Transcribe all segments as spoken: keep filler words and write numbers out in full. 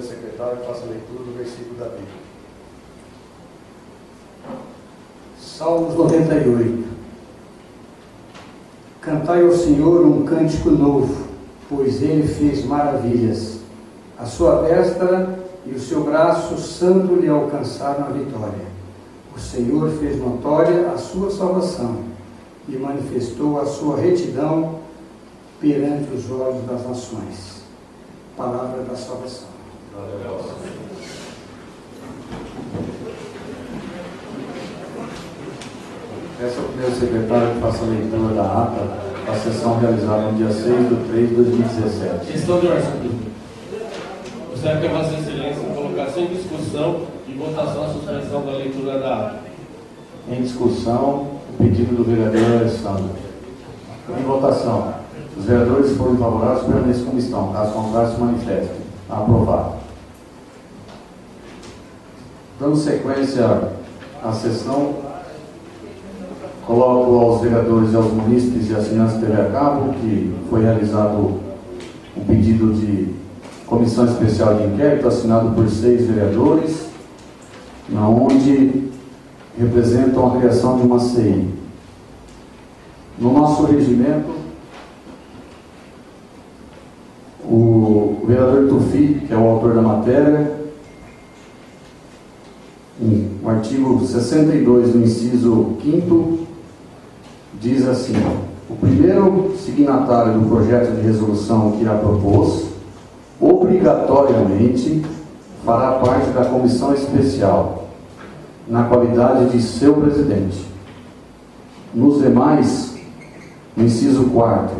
secretário faça a leitura do versículo da Bíblia. Salmos noventa e oito. Cantai ao Senhor um cântico novo, pois Ele fez maravilhas. A sua destra e o seu braço santo lhe alcançaram a vitória. O Senhor fez notória a sua salvação e manifestou a sua retidão perante os olhos das nações. Palavra da salvação. Peço ao primeiro secretário que faça a leitura da ata da sessão realizada no dia seis de três de dois mil e dezessete. Questão de ordem. Gostaria que a Vossa Excelência colocasse em discussão e votação a suspensão da leitura da ata. Em discussão, o pedido do vereador Alessandro. Em votação, os vereadores foram favoráveis permaneçam como estão, caso contrário se manifestem. Aprovado. Dando sequência à sessão, coloco aos vereadores e aos munícipes e assinantes de T V a cabo que foi realizado um pedido de comissão especial de inquérito assinado por seis vereadores, na onde representam a criação de uma C I. No nosso regimento, o vereador Tufi, que é o autor da matéria, o artigo sessenta e dois, do inciso quinto, diz assim: o primeiro signatário do projeto de resolução que a propôs, obrigatoriamente fará parte da comissão especial, na qualidade de seu presidente. Nos demais, no inciso quarto,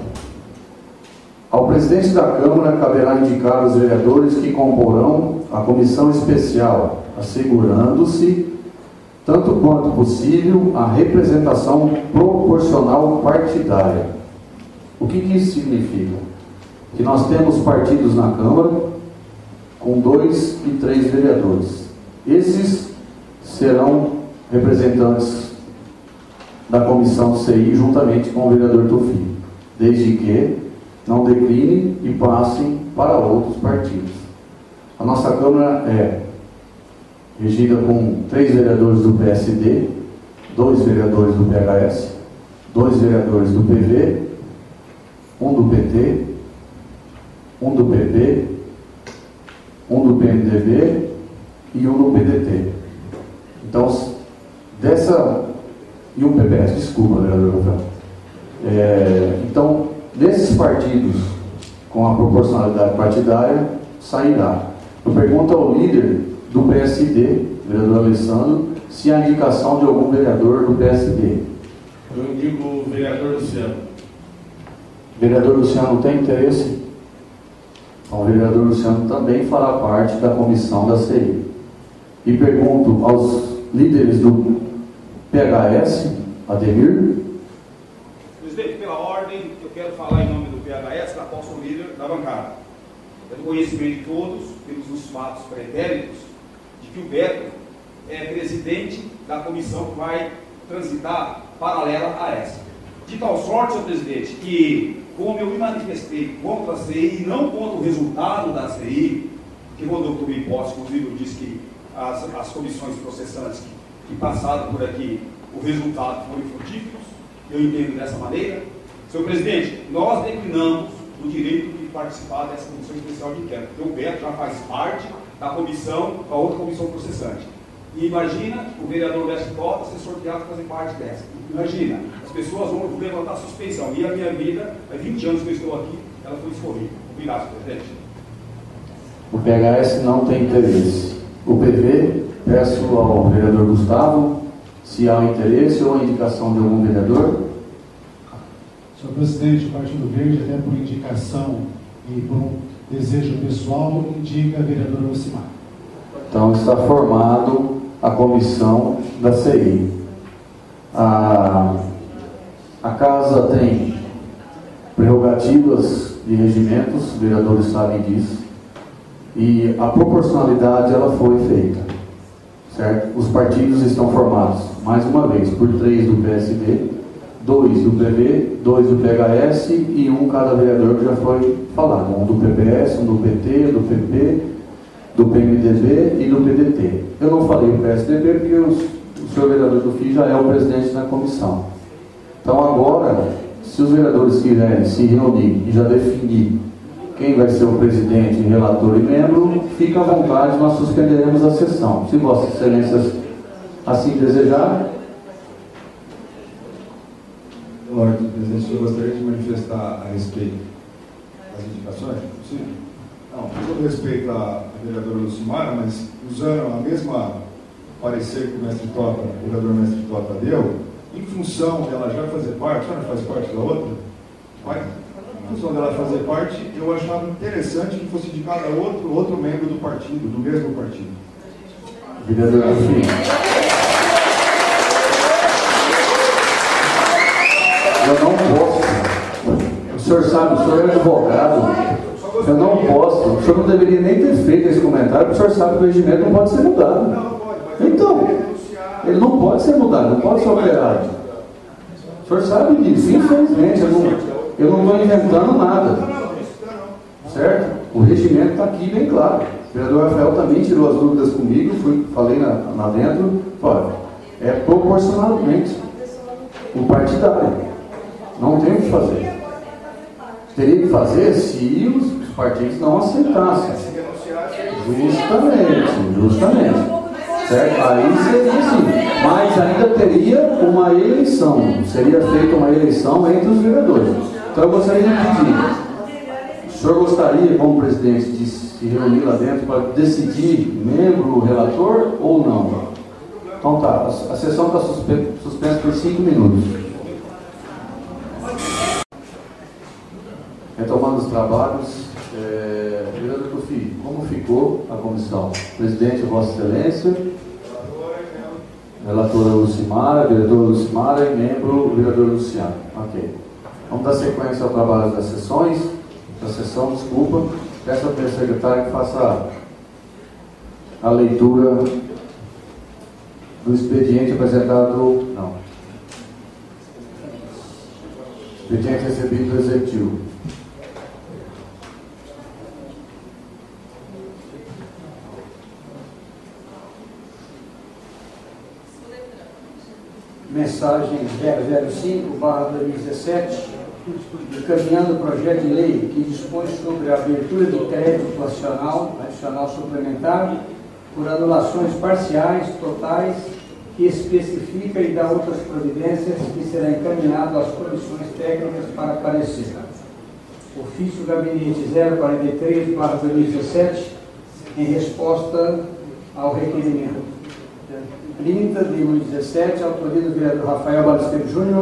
ao presidente da Câmara caberá indicar os vereadores que comporão a comissão especial, assegurando-se, tanto quanto possível, a representação proporcional partidária. O que, que isso significa? Que nós temos partidos na Câmara com dois e três vereadores. Esses serão representantes da comissão C I juntamente com o vereador Tufi, desde que não decline e passem para outros partidos. A nossa Câmara é regida com três vereadores do P S D, dois vereadores do P H S, dois vereadores do P V, um do P T, um do P P, um do P M D B e um do P D T. Então, dessa... e um P P S, desculpa, vereador Rafael. É, então, desses partidos com a proporcionalidade partidária, sairá. Eu pergunto ao líder do P S D, vereador Alessandro, se há indicação de algum vereador do P S D. Eu indico o vereador Luciano. Vereador Luciano tem interesse? Então, o vereador Luciano também fará parte da comissão da C I. E pergunto aos líderes do P H S, Ademir. Presidente, pela ordem, eu quero falar em nome do P H S, da qual sou líder da bancada. É do conhecimento de todos, temos os fatos pretéritos, de que o Beto é presidente da comissão que vai transitar paralela a essa. De tal sorte, senhor presidente, que como eu me manifestei contra a C I e não contra o resultado da C I, que quando eu tomei posse, inclusive eu disse que as, as comissões processantes que, que passaram por aqui, o resultado foram frutíferos, eu entendo dessa maneira. Senhor presidente, nós declinamos o direito de participar dessa comissão especial de inquérito, porque o Beto já faz parte da comissão, da outra comissão processante. E imagina o vereador Mestre Cota ser sorteado para fazer parte dessa. Imagina, as pessoas vão levantar suspeição. E a minha vida, há vinte anos que eu estou aqui, ela foi escorrida. Obrigado, senhor presidente. O P H S não tem interesse. O P V, peço ao vereador Gustavo se há interesse ou a indicação de algum vereador. Senhor presidente, o Partido Verde, até por indicação e por um desejo pessoal, indica a vereadora Ocimar. Então está formado a comissão da C I. A, a casa tem prerrogativas de regimentos, os vereadores sabem disso, e a proporcionalidade ela foi feita, certo? Os partidos estão formados, mais uma vez, por três do P S D, dois do P V, dois do P H S e um cada vereador que já foi falado, um do P P S, um do P T, do P P, do P M D B e do P D T. Eu não falei o P S D B porque os, o senhor vereador Tufi já é o presidente da comissão. Então agora, se os vereadores quiserem se reunir e já definir quem vai ser o presidente, relator e membro, fica à vontade, nós suspenderemos a sessão. Se Vossas Excelências assim desejar. Ordem, presidente, eu gostaria de manifestar a respeito das indicações, é possível? Não, com todo respeito à vereadora Lucimara, mas usando a mesma parecer que o mestre Tota, o vereador mestre Tota deu, em função dela já fazer parte, já não faz parte da outra, mas, em função dela fazer parte, eu achava interessante que fosse indicado outro, outro membro do partido, do mesmo partido. Vereador Tufi. Eu não posso. O senhor sabe, o senhor é advogado. Eu não posso. O senhor não deveria nem ter feito esse comentário, porque o senhor sabe que o regimento não pode ser mudado. Então, ele não pode ser mudado, não pode ser alterado. O senhor sabe disso, infelizmente. Eu não, eu não estou inventando nada. Certo? O regimento está aqui bem claro. O vereador Rafael também tirou as dúvidas comigo, fui, falei lá, lá dentro. Olha, é proporcionalmente o partidário. Não tem o que fazer. Teria que fazer se os partidos não aceitassem. Justamente, justamente. Certo? Aí seria assim. Mas ainda teria uma eleição. Seria feita uma eleição entre os vereadores. Então eu gostaria de pedir. O senhor gostaria, como presidente, de se reunir lá dentro para decidir membro, relator ou não? Então tá, a sessão está suspensa por cinco minutos. Retomando os trabalhos, é, vereador Tufi, como ficou a comissão? Presidente, Vossa Excelência, relatora Lucimara, vereadora Lucimara e membro, vereador Luciano. Ok. Vamos dar sequência ao trabalho das sessões, da sessão, desculpa. Peço ao primeiro secretário que faça a leitura do expediente apresentado, não, expediente recebido do Executivo. Mensagem zero zero cinco barra dois mil e dezessete, encaminhando o projeto de lei que dispõe sobre a abertura de crédito adicional, adicional suplementar, por anulações parciais, totais, que especifica e dá outras providências que será encaminhado às comissões técnicas para parecer. Ofício Gabinete zero quarenta e três barra dois mil e dezessete, em resposta ao requerimento trinta de dois mil e dezessete, autoria do vereador Rafael Balisteiro Júnior,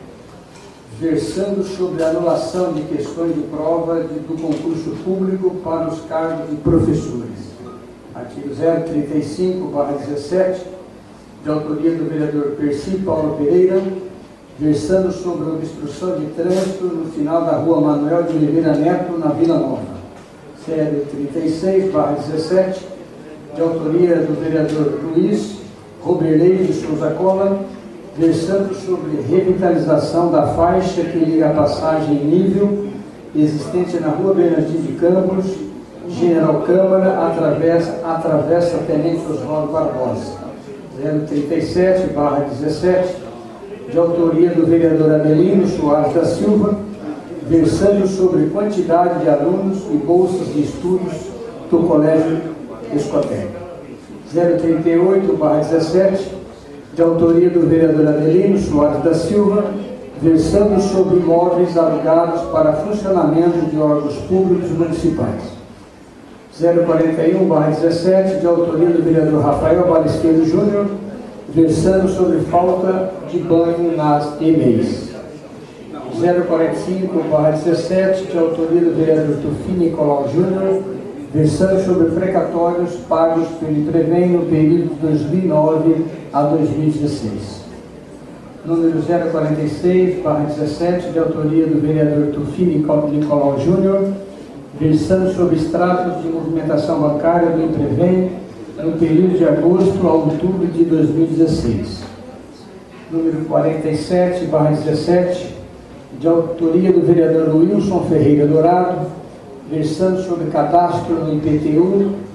versando sobre a anulação de questões de prova de, do concurso público para os cargos de professores. Artigo zero trinta e cinco barra dezessete, de autoria do vereador Percy Paulo Pereira, versando sobre a obstrução de trânsito no final da rua Manuel de Oliveira Neto, na Vila Nova. zero trinta e seis barra dezessete, de autoria do vereador Luiz Roberley de Souza Cola, versando sobre revitalização da faixa que liga a passagem em nível existente na rua Bernardino de Campos, General Câmara, atravessa, atravessa Tenente Oswaldo Barbosa. zero trinta e sete barra dezessete, de autoria do vereador Adelino Soares da Silva, versando sobre quantidade de alunos e bolsas de estudos do Colégio Escoteca. zero trinta e oito barra dezessete, de autoria do vereador Adelino Soares da Silva, versando sobre imóveis alugados para funcionamento de órgãos públicos municipais. zero quarenta e um barra dezessete, de autoria do vereador Rafael Balisteiro Júnior, versando sobre falta de banho nas E M E Is. zero quarenta e cinco barra dezessete, de autoria do vereador Tufi Nicolau Júnior, versando sobre precatórios pagos pelo IPREVEM no período de dois mil e nove a dois mil e dezesseis. Número zero quarenta e seis barra dezessete, de autoria do vereador Tufi Nicolau Júnior, versando sobre extratos de movimentação bancária do IPREVEM no período de agosto a outubro de dois mil e dezesseis. Número quarenta e sete barra dezessete, de autoria do vereador Wilson Ferreira Dourado, versando sobre cadastro no I P T U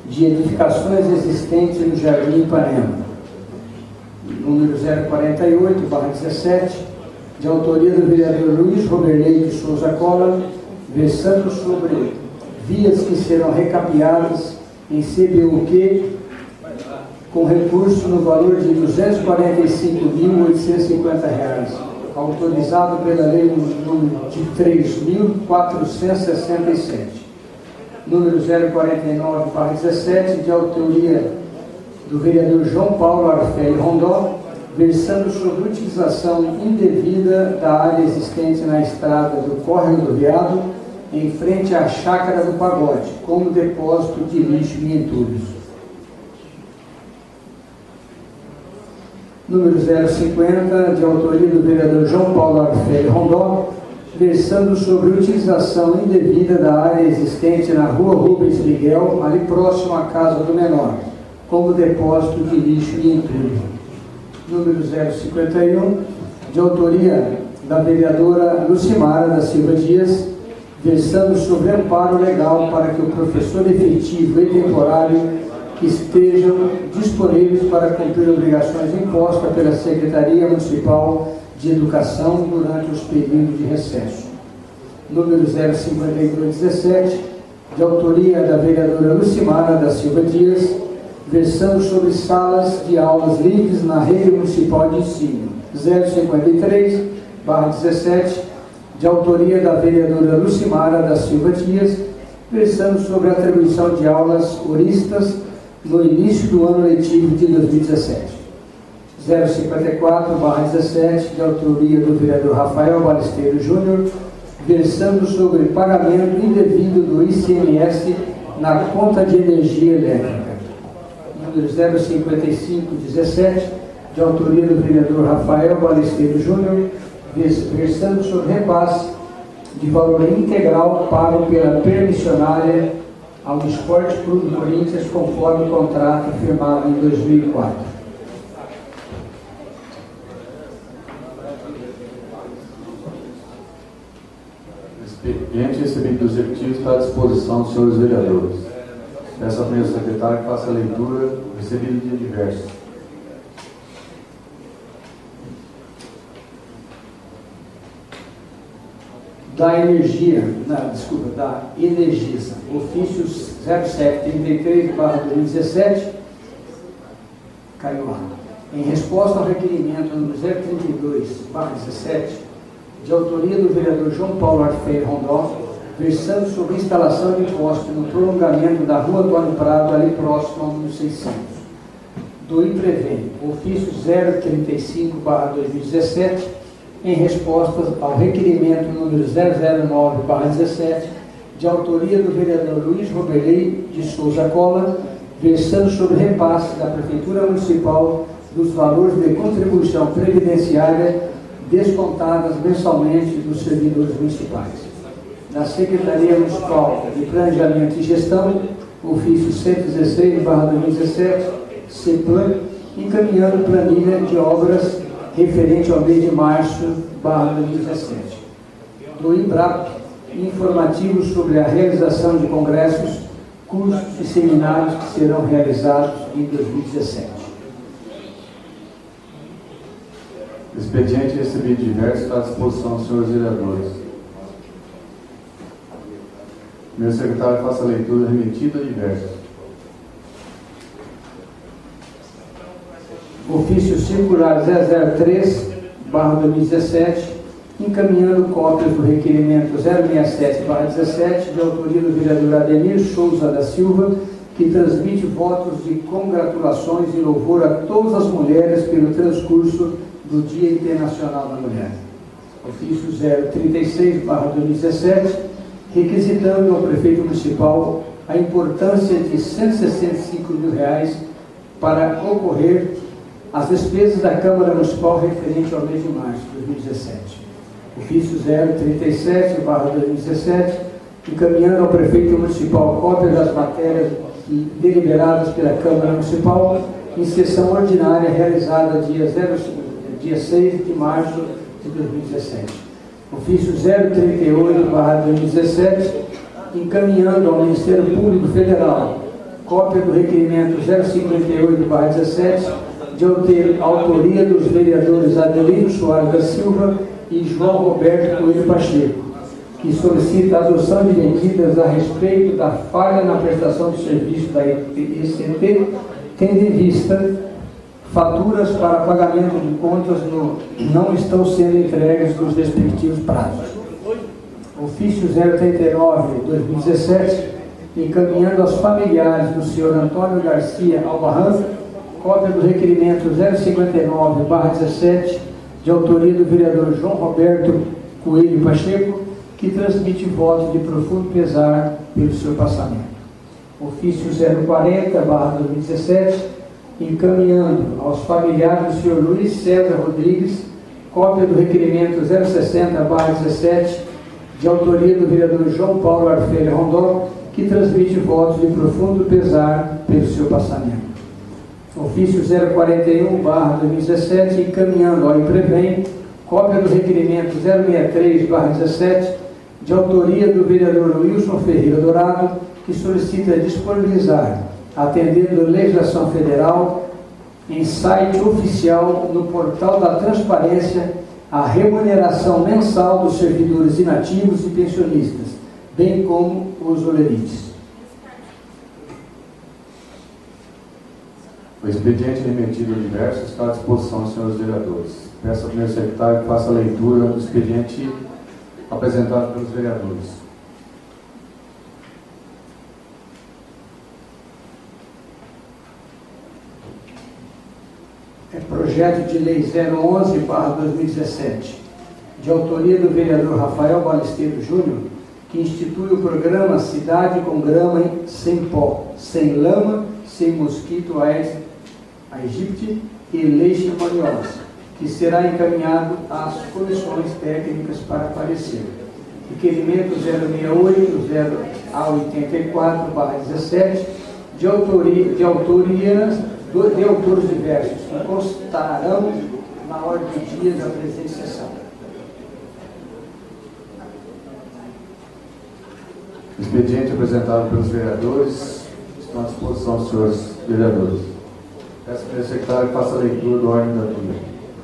de edificações existentes no Jardim Ipanema. Número zero quarenta e oito barra dezessete, de autoria do vereador Luiz Roberley de Souza Cola, versando sobre vias que serão recapeadas em C B U Q com recurso no valor de duzentos e quarenta e cinco mil oitocentos e cinquenta reais, autorizado pela lei número de três mil quatrocentos e sessenta e sete. Número zero quarenta e nove barra dezessete, de autoria do vereador João Paulo Arfelli Rondó, versando sobre utilização indevida da área existente na estrada do Córrego do Veado, em frente à Chácara do Pagode, como depósito de lixo e entulhos. Número zero cinquenta, de autoria do vereador João Paulo Arfelli Rondó, versando sobre utilização indevida da área existente na Rua Rubens Miguel, ali próximo à Casa do Menor, como depósito de lixo e entulho. Número zero cinquenta e um, de autoria da vereadora Lucimara da Silva Dias, versando sobre amparo legal para que o professor efetivo e temporário estejam disponíveis para cumprir obrigações impostas pela Secretaria Municipal de Educação durante os períodos de recesso. Número zero cinquenta e dois dezessete, de autoria da vereadora Lucimara da Silva Dias, versando sobre salas de aulas livres na rede municipal de ensino. zero cinquenta e três barra dezessete, de autoria da vereadora Lucimara da Silva Dias, versando sobre a atribuição de aulas horistas no início do ano letivo de dois mil e dezessete. zero cinquenta e quatro barra dezessete, de autoria do vereador Rafael Balesteiro Júnior, versando sobre pagamento indevido do I C M S na conta de energia elétrica. Número zero cinquenta e cinco dezessete, de autoria do vereador Rafael Balesteiro Júnior, versando sobre repasse de valor integral pago pela permissionária ao Esporte Clube do Corinthians, conforme o contrato firmado em dois mil e quatro. Expediente recebido do Executivo está à disposição dos senhores vereadores. Peço à mesa secretária que faça a leitura recebida de diversos. Da Energia, não, desculpa, da Energisa, ofício zero sete trinta e três barra dois mil e dezessete, caiu lá. Em resposta ao requerimento número zero trinta e dois barra dezessete, de autoria do vereador João Paulo Arfelli Rondó, versando sobre instalação de poste no prolongamento da Rua Antônio Prado, ali próximo ao número seiscentos. Do IPREVEM, ofício zero trinta e cinco barra dois mil e dezessete, em resposta ao requerimento número zero zero nove barra dezessete, de autoria do vereador Luiz Roberley de Souza Cola, versando sobre repasse da Prefeitura Municipal dos valores de contribuição previdenciária descontadas mensalmente dos servidores municipais. Da Secretaria Municipal de Planejamento e Gestão, ofício cento e dezesseis barra dois mil e dezessete, CEPLAN, encaminhando planilha de obras referente ao mês de março barra dois mil e dezessete. Do IBRAP, informativo sobre a realização de congressos, cursos e seminários que serão realizados em dois mil e dezessete. Expediente recebido diversos está à disposição dos senhores vereadores. Meu secretário faça a leitura remetida a diversos. Ofício circular zero zero três barra dois mil e dezessete, encaminhando cópias do requerimento zero seis sete barra dezessete, de autoria do vereador Ademir Souza da Silva, que transmite votos de congratulações e louvor a todas as mulheres pelo transcurso do Dia Internacional da Mulher. Ofício zero trinta e seis barra dois mil e dezessete, requisitando ao prefeito municipal a importância de cento e sessenta e cinco mil reais para ocorrer as despesas da Câmara Municipal referente ao mês de março de dois mil e dezessete. Ofício zero trinta e sete barra dois mil e dezessete, encaminhando ao prefeito municipal cópia das matérias deliberadas pela Câmara Municipal em sessão ordinária realizada dia, zero, dia seis de março de dois mil e dezessete. Ofício zero trinta e oito barra dois mil e dezessete, encaminhando ao Ministério Público Federal cópia do requerimento zero cinquenta e oito barra dezessete, de autoria dos vereadores Adelino Soares da Silva e João Roberto Coelho Pacheco, que solicita a adoção de medidas a respeito da falha na prestação do serviço da E C T, tendo em vista faturas para pagamento de contas no, não estão sendo entregues nos respectivos prazos. Ofício zero trinta e nove barra dois mil e dezessete, encaminhando aos familiares do senhor Antônio Garcia Albarran cópia do requerimento zero cinquenta e nove barra dezessete, de autoria do vereador João Roberto Coelho Pacheco, que transmite voto de profundo pesar pelo seu passamento. Ofício zero quarenta barra dois mil e dezessete, encaminhando aos familiares do senhor Luiz César Rodrigues cópia do requerimento zero sessenta barra dezessete, de autoria do vereador João Paulo Arfelho Rondó, que transmite votos de profundo pesar pelo seu passamento. Ofício zero quarenta e um barra dois mil e dezessete, encaminhando ao IPREVEM cópia do requerimento zero sessenta e três barra dezessete, de autoria do vereador Wilson Ferreira Dourado, que solicita disponibilizar, atendendo a legislação federal, em site oficial no portal da transparência, a remuneração mensal dos servidores inativos e pensionistas, bem como os olerites. O expediente remetido ao diverso está à disposição dos senhores vereadores. Peço ao primeiro secretário que faça a leitura do expediente apresentado pelos vereadores. É projeto de lei zero onze barra dois mil e dezessete, de autoria do vereador Rafael Balesteiro Júnior, que institui o programa Cidade com Grama Sem Pó, Sem Lama, Sem Mosquito Aedes aegypti e Leishmaniose, que será encaminhado às comissões técnicas para parecer. Requerimento zero sessenta e oito a oitenta e quatro barra dezessete, de autoria, de autoria de autores diversos, que constarão na ordem do dia da presente sessão. Expediente apresentado pelos vereadores estão à disposição dos senhores vereadores. Peço ao primeiro secretário que faça a leitura do ordem da dia.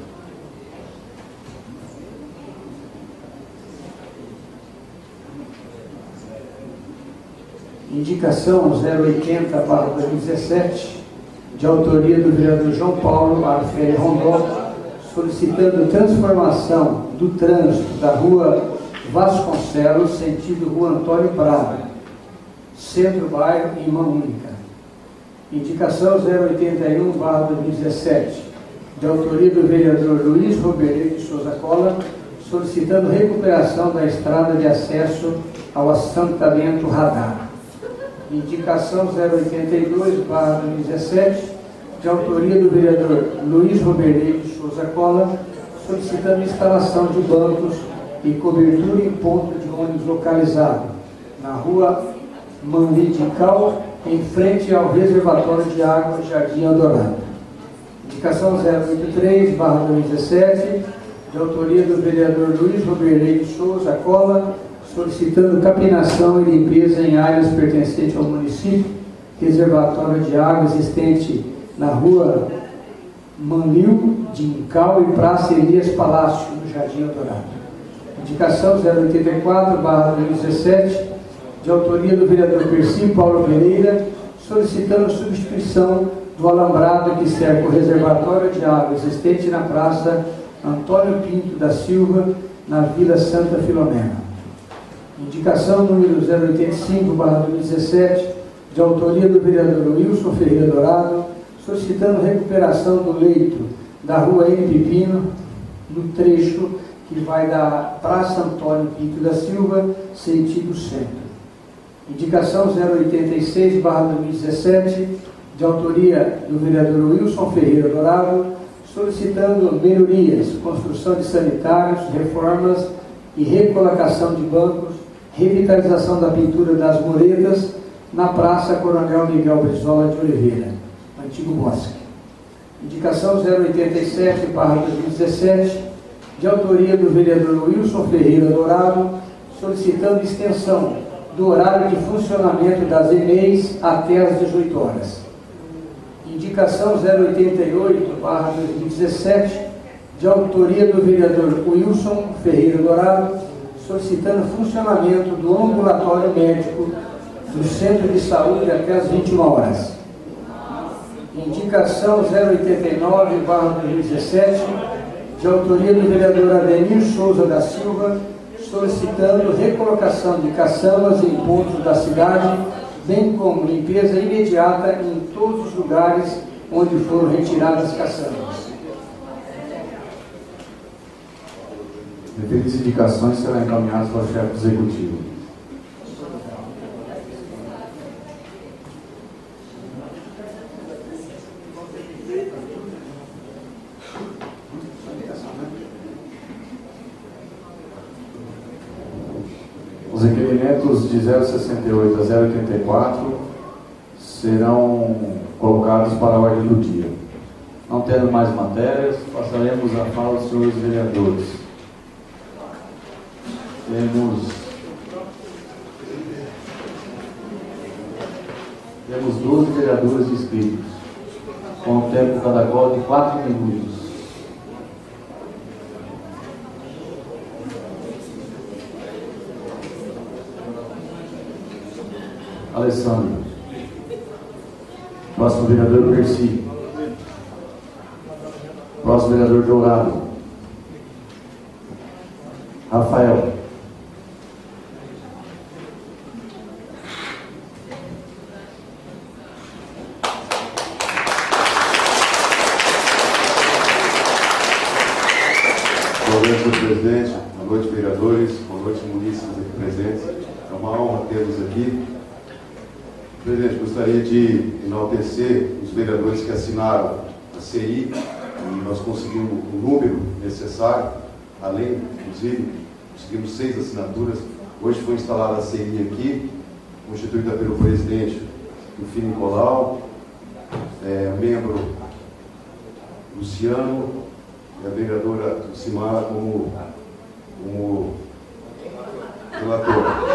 Indicação zero oitenta barra dois mil e dezessete, de autoria do vereador João Paulo Arfelho Rondó, solicitando transformação do trânsito da rua Vasconcelos, sentido rua Antônio Prado, centro-bairro, em mão única. Indicação zero oitenta e um barra dois mil e dezessete, de autoria do vereador Luiz Roberto de Souza Cola, solicitando recuperação da estrada de acesso ao assentamento Radar. Indicação zero oitenta e dois barra dois mil e dezessete, de autoria do vereador Luiz Roberto de Souza Cola, solicitando instalação de bancos e cobertura em ponto de ônibus localizado na rua Manlidical, em frente ao reservatório de água Jardim Eldorado. Indicação zero oitenta e três barra dois mil e dezessete, de autoria do vereador Luiz Roberto de Souza Cola, solicitando capinação e limpeza em áreas pertencentes ao município, reservatório de água existente na rua Manlil, Dincal e Praça Elias Palácio, no Jardim Eldorado. Indicação zero oitenta e quatro barra dois mil e dezessete, de autoria do vereador Percy Paulo Pereira, solicitando substituição do alambrado que cerca o reservatório de água existente na Praça Antônio Pinto da Silva, na Vila Santa Filomena. Indicação número zero oitenta e cinco barra dois mil e dezessete, de autoria do vereador Wilson Ferreira Dourado, solicitando recuperação do leito da rua M. Pepino, no trecho que vai da Praça Antônio Pinto da Silva, sentido centro. Indicação zero oitenta e seis barra dois mil e dezessete, de autoria do vereador Wilson Ferreira Dourado, solicitando melhorias, construção de sanitários, reformas e recolocação de bancos, revitalização da pintura das muretas na Praça Coronel Miguel Brizola de Oliveira, antigo Bosque. Indicação zero oitenta e sete barra dois mil e dezessete, de autoria do vereador Wilson Ferreira Dourado, solicitando extensão do horário de funcionamento das E M E Is até às dezoito horas. Indicação zero oitenta e oito barra dois mil e dezessete, de autoria do vereador Wilson Ferreira Dourado, solicitando funcionamento do ambulatório médico do Centro de Saúde até às vinte e uma horas. Indicação zero oitenta e nove barra dois mil e dezessete, de autoria do vereador Ademir Souza da Silva, solicitando recolocação de caçambas em pontos da cidade, bem como limpeza imediata em todos os lugares onde foram retiradas caçambas. Referidas indicações serão encaminhadas para o chefe executivo. Os requerimentos de zero sessenta e oito a zero oitenta e quatro serão colocados para a ordem do dia. Não tendo mais matérias, passaremos a fala dos senhores vereadores. Temos, temos doze vereadores inscritos, com um tempo cada qual de quatro minutos. Alessandro. Próximo vereador Percy. Próximo vereador Dourado. Rafael. Boa noite, senhor presidente. Boa noite, vereadores. Boa noite, munícipes aqui presentes. É uma honra tê-los aqui. Presidente, gostaria de enaltecer os vereadores que assinaram a C I, e nós conseguimos o número necessário, além, inclusive, conseguimos seis assinaturas. Hoje foi instalada a C I aqui, constituída pelo presidente Rufino Nicolau, é, membro Luciano, e a vereadora Lucimara como, como relator.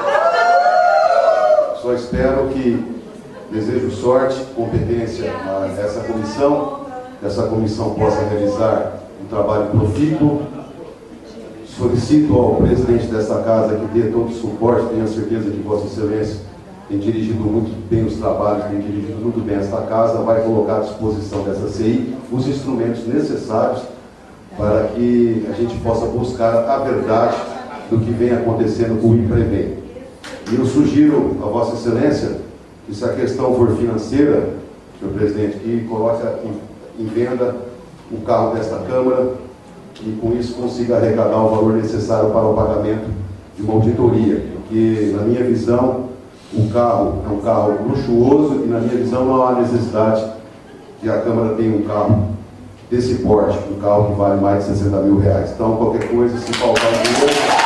Só espero que, desejo sorte, competência a essa comissão, que essa comissão possa realizar um trabalho profícuo. Solicito ao presidente desta casa que dê todo o suporte, tenho certeza que Vossa Excelência tem dirigido muito bem os trabalhos, tem dirigido muito bem esta casa, vai colocar à disposição dessa C I os instrumentos necessários para que a gente possa buscar a verdade do que vem acontecendo com o IPREVEM. E eu sugiro a Vossa Excelência que, se a questão for financeira, senhor presidente, que coloque em, em venda o carro desta Câmara e com isso consiga arrecadar o valor necessário para o pagamento de uma auditoria. Porque, na minha visão, o carro é um carro luxuoso e, na minha visão, não há necessidade que a Câmara tenha um carro desse porte, um carro que vale mais de sessenta mil reais. Então, qualquer coisa, se faltar dinheiro,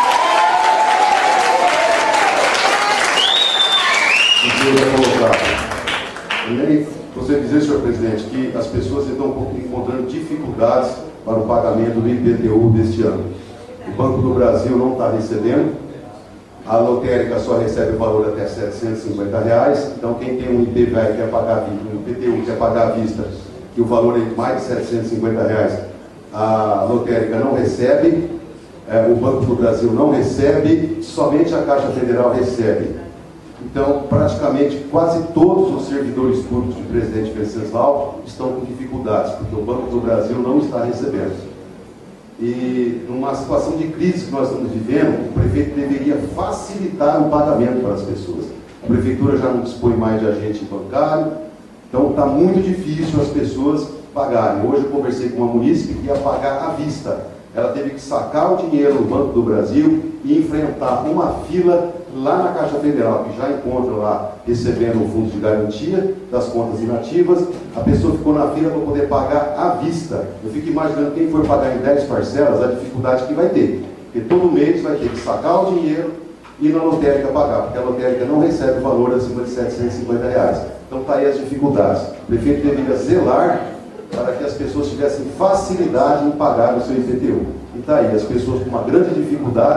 também gostaria de dizer, senhor presidente, que as pessoas estão encontrando dificuldades para o pagamento do I P T U deste ano. O Banco do Brasil não está recebendo, a lotérica só recebe o valor até setecentos e cinquenta reais, então quem tem um I P V A e quer pagar um I P T U, quer pagar à vista, que o valor é mais de setecentos e cinquenta reais, a lotérica não recebe, é, o Banco do Brasil não recebe, somente a Caixa Federal recebe. Então, praticamente, quase todos os servidores públicos de Presidente Venceslau estão com dificuldades, porque o Banco do Brasil não está recebendo. E, numa situação de crise que nós estamos vivendo, o prefeito deveria facilitar o pagamento para as pessoas. A prefeitura já não dispõe mais de agente bancário, então está muito difícil as pessoas pagarem. Hoje eu conversei com uma munícipe que ia pagar à vista. Ela teve que sacar o dinheiro no Banco do Brasil e enfrentar uma fila lá na Caixa Federal, que já encontra lá recebendo o fundo de garantia das contas inativas. A pessoa ficou na fila para poder pagar à vista. Eu fico imaginando quem for pagar em dez parcelas, a dificuldade que vai ter. Porque todo mês vai ter que sacar o dinheiro e na lotérica pagar, porque a lotérica não recebe o valor acima de setecentos e cinquenta reais. Então está aí as dificuldades. O prefeito deveria zelar para que as pessoas tivessem facilidade em pagar o seu I P T U. E está aí, as pessoas com uma grande dificuldade,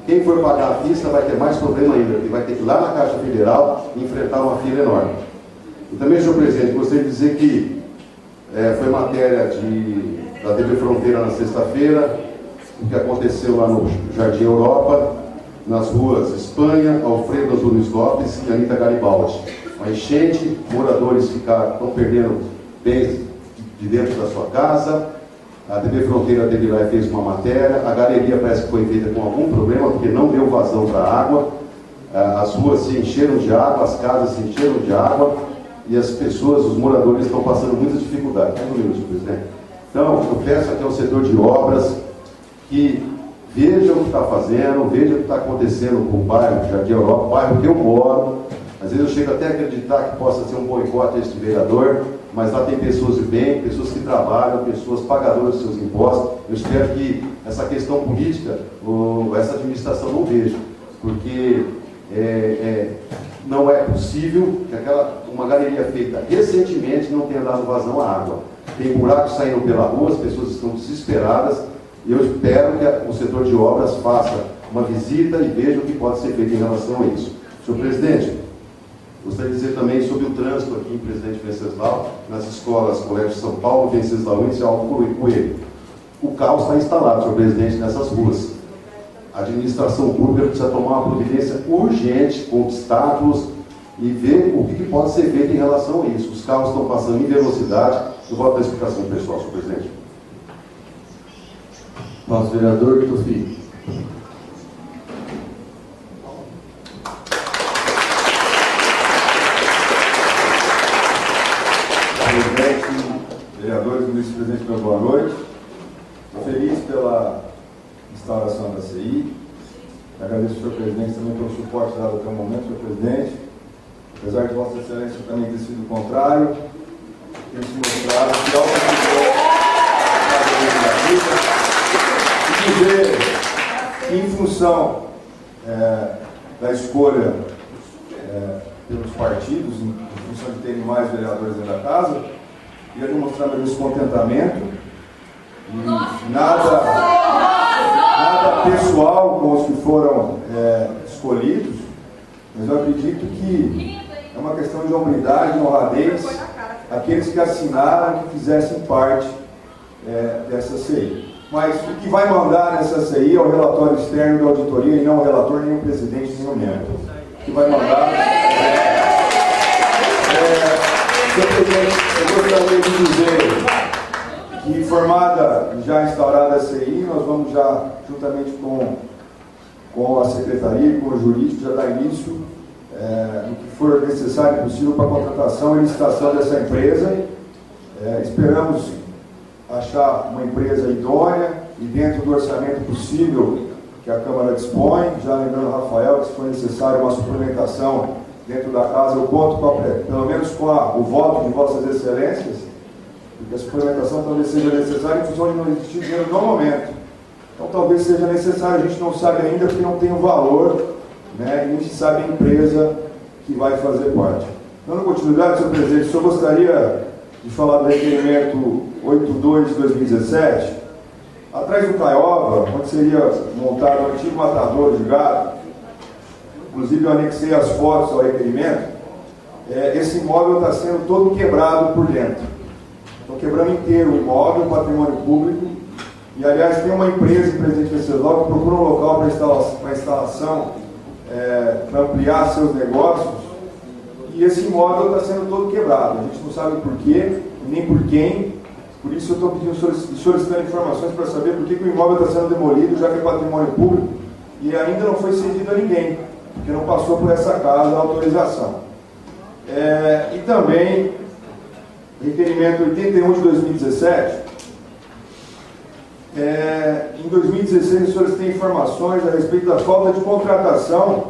Quem for pagar a pista vai ter mais problema ainda, porque vai ter que ir lá na Caixa Federal e enfrentar uma fila enorme. E também, senhor presidente, gostaria de dizer que é, foi matéria de, da T V Fronteira na sexta-feira, o que aconteceu lá no Jardim Europa, nas ruas Espanha, Alfredo Antunes Lopes e Anita Garibaldi. Uma enchente, moradores ficaram, estão perdendo bens de dentro da sua casa. A T V Fronteira teve lá e fez uma matéria. A galeria parece que foi feita com algum problema, porque não deu vazão para a água. As ruas se encheram de água, as casas se encheram de água, e as pessoas, os moradores, estão passando muita dificuldade. Um minuto, senhor presidente. Então, eu peço aqui ao setor de obras que veja o que está fazendo, veja o que está acontecendo com o bairro Jardim Europa, o bairro que eu moro. Às vezes eu chego até a acreditar que possa ser um boicote a este vereador, mas lá tem pessoas de bem, pessoas que trabalham, pessoas pagadoras dos seus impostos. Eu espero que essa questão política, ou essa administração não veja, porque é, é, não é possível que aquela, uma galeria feita recentemente não tenha dado vazão à água. Tem buracos saindo pela rua, as pessoas estão desesperadas, e eu espero que o setor de obras faça uma visita e veja o que pode ser feito em relação a isso. Senhor presidente, gostaria de dizer também sobre o trânsito aqui em Presidente Venceslau, nas escolas Colégio São Paulo, Venceslau e Alto Coelho. O caos está instalado, senhor presidente, nessas ruas. A administração pública precisa tomar uma providência urgente com obstáculos e ver o que pode ser feito em relação a isso. Os carros estão passando em velocidade. Eu vou dar a explicação pessoal, senhor presidente. Nosso vereador Tufi. Presidente, vereadores, vice-presidente, meu boa noite. Estou feliz pela instauração da C I. Agradeço ao senhor presidente também pelo suporte dado até o momento, senhor presidente. Apesar de Vossa Excelência também ter sido o contrário, tem se mostrado que e dizer que, em função é, da escolha é, pelos partidos, em, em função de terem mais vereadores dentro da casa, ia demonstrar meu descontentamento e nada, nada pessoal com os que foram é, escolhidos, mas eu acredito que é uma questão de hombridade, de honradez, aqueles que assinaram que fizessem parte é, dessa C I. Mas o que vai mandar nessa C I é o relatório externo da auditoria e não o relator, nem o presidente, nem o membro. O que vai mandar é... Senhor presidente, eu gostaria de dizer que, formada, já instaurada a C I, nós vamos já, juntamente com, com a secretaria e com o jurídico, já dar início é, no que for necessário e possível para a contratação e licitação dessa empresa. É, esperamos achar uma empresa idônea e dentro do orçamento possível que a Câmara dispõe, já lembrando, Rafael, que se for necessário uma suplementação dentro da casa, eu conto com a, pelo menos com a, o voto de Vossas Excelências, porque a suplementação talvez seja necessária em função de não existir dinheiro no momento. Então talvez seja necessário, a gente não sabe ainda porque não tem o valor, né, e não se sabe a empresa que vai fazer parte. Dando continuidade, senhor presidente, o senhor gostaria de falar do requerimento oitenta e dois de dois mil e dezessete, atrás do Caiova, onde seria montado um antigo matador de gado, inclusive eu anexei as fotos ao requerimento, é, esse imóvel está sendo todo quebrado por dentro. Estão quebrando inteiro o imóvel, o patrimônio público, e aliás tem uma empresa em Presidente Venceslau que procura um local para instalação, para instalação é, para ampliar seus negócios, e esse imóvel está sendo todo quebrado. A gente não sabe por quê, nem por quem. Por isso eu estou pedindo, solicitando informações para saber por que, que o imóvel está sendo demolido, já que é patrimônio público, e ainda não foi cedido a ninguém, porque não passou por essa casa a autorização. É, e também, requerimento oitenta e um de dois mil e dezessete, é, em dois mil e dezesseis os senhores têm informações a respeito da falta de contratação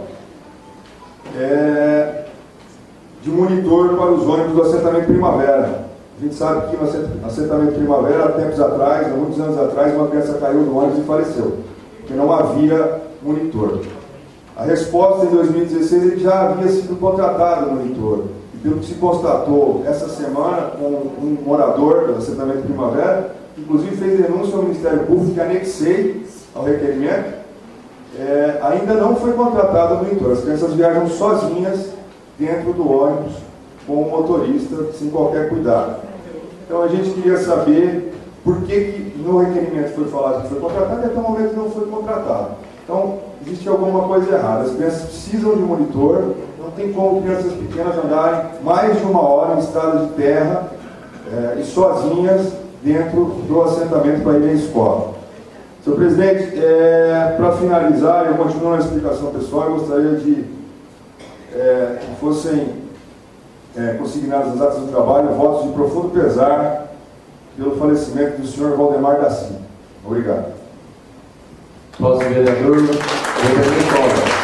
é, de monitor para os ônibus do assentamento Primavera. A gente sabe que no assentamento Primavera, há tempos atrás, há muitos anos atrás, uma criança caiu do ônibus e faleceu, porque não havia monitor. A resposta em dois mil e dezesseis, ele já havia sido contratado o monitor. E pelo que se constatou essa semana com um morador do assentamento Primavera, inclusive fez denúncia ao Ministério Público, que anexei ao requerimento, é, ainda não foi contratado o monitor. As crianças viajam sozinhas dentro do ônibus com o motorista, sem qualquer cuidado. Então a gente queria saber por que, que no requerimento foi falado que foi contratado e até o momento não foi contratado. Então, existe alguma coisa errada. As crianças precisam de monitor, não tem como crianças pequenas andarem mais de uma hora em estrada de terra é, e sozinhas dentro do assentamento para ir à escola. Senhor presidente, é, para finalizar, eu continuo na explicação pessoal, eu gostaria de é, que fossem é, consignadas as atas do trabalho votos de profundo pesar pelo falecimento do senhor Valdemar da Silva. Obrigado. Próximo vereador, vereador Cobra.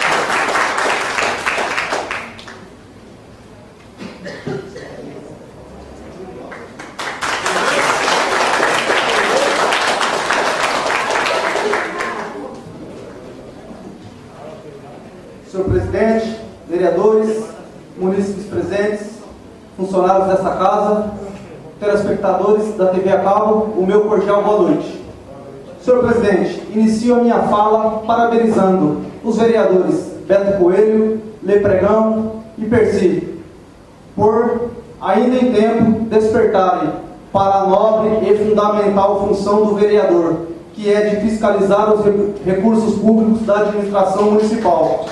Senhor presidente, vereadores, munícipes presentes, funcionários desta casa, telespectadores da T V a cabo, o meu cordial boa noite. Senhor presidente, inicio a minha fala parabenizando os vereadores Beto Coelho, Lepregão e Percy por, ainda em tempo, despertarem para a nobre e fundamental função do vereador, que é de fiscalizar os recursos públicos da administração municipal.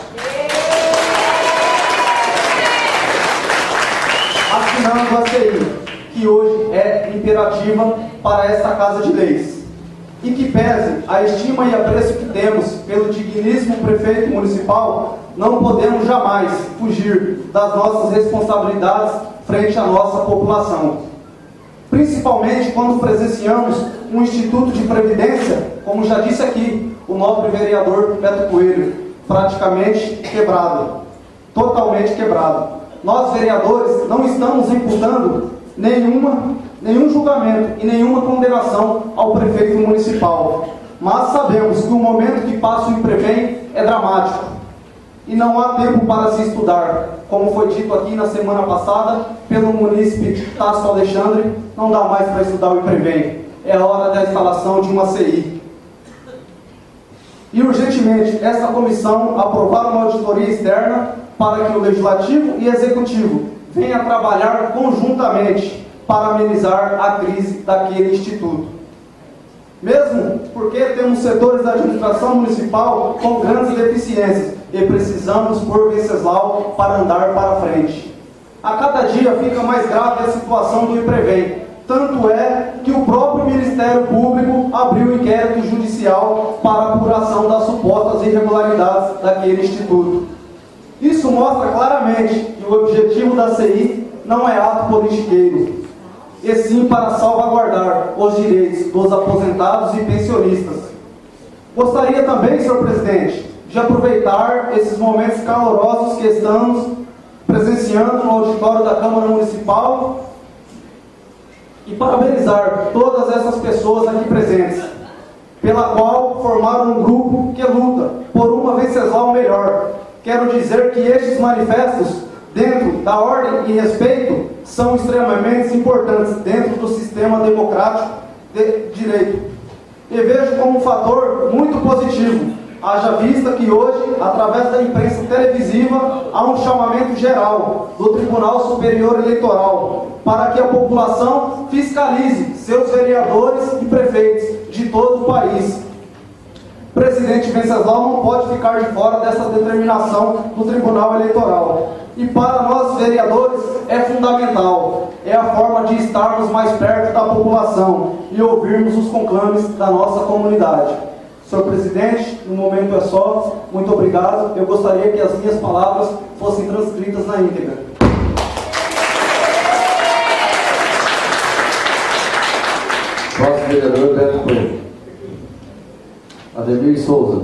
Assinando a C I, que hoje é imperativa para esta Casa de Leis, e que pese a estima e apreço que temos pelo digníssimo prefeito municipal, não podemos jamais fugir das nossas responsabilidades frente à nossa população. Principalmente quando presenciamos um instituto de previdência, como já disse aqui o nobre vereador Beto Coelho, praticamente quebrado, totalmente quebrado. Nós, vereadores, não estamos imputando nenhuma, nenhum julgamento e nenhuma condenação ao prefeito municipal, mas sabemos que o momento que passa o IPREVEM é dramático e não há tempo para se estudar. Como foi dito aqui na semana passada pelo munícipe Tasso Alexandre, não dá mais para estudar o IPREVEM, é a hora da instalação de uma C I. E urgentemente esta comissão aprovar uma auditoria externa para que o Legislativo e Executivo venham trabalhar conjuntamente para amenizar a crise daquele instituto. Mesmo porque temos setores da administração municipal com grandes deficiências e precisamos pôr Venceslau para andar para frente. A cada dia fica mais grave a situação do IPREVEM, tanto é que o próprio Ministério Público abriu inquérito judicial para a apuração das supostas irregularidades daquele instituto. Isso mostra claramente que o objetivo da C I não é ato politiqueiro, e sim para salvaguardar os direitos dos aposentados e pensionistas. Gostaria também, senhor presidente, de aproveitar esses momentos calorosos que estamos presenciando no auditório da Câmara Municipal e parabenizar todas essas pessoas aqui presentes, pela qual formaram um grupo que luta por uma Venceslau melhor. Quero dizer que estes manifestos, dentro da ordem e respeito, são extremamente importantes dentro do sistema democrático de direito. E vejo como um fator muito positivo, haja vista que hoje, através da imprensa televisiva, há um chamamento geral do Tribunal Superior Eleitoral para que a população fiscalize seus vereadores e prefeitos de todo o país. O presidente Venceslau não pode ficar de fora dessa determinação do Tribunal Eleitoral. E para nós, vereadores, é fundamental. É a forma de estarmos mais perto da população e ouvirmos os conclames da nossa comunidade. Senhor presidente, no momento é só. Muito obrigado. Eu gostaria que as minhas palavras fossem transcritas na íntegra. Próximo vereador, Beto Coelho. Ademir Souza.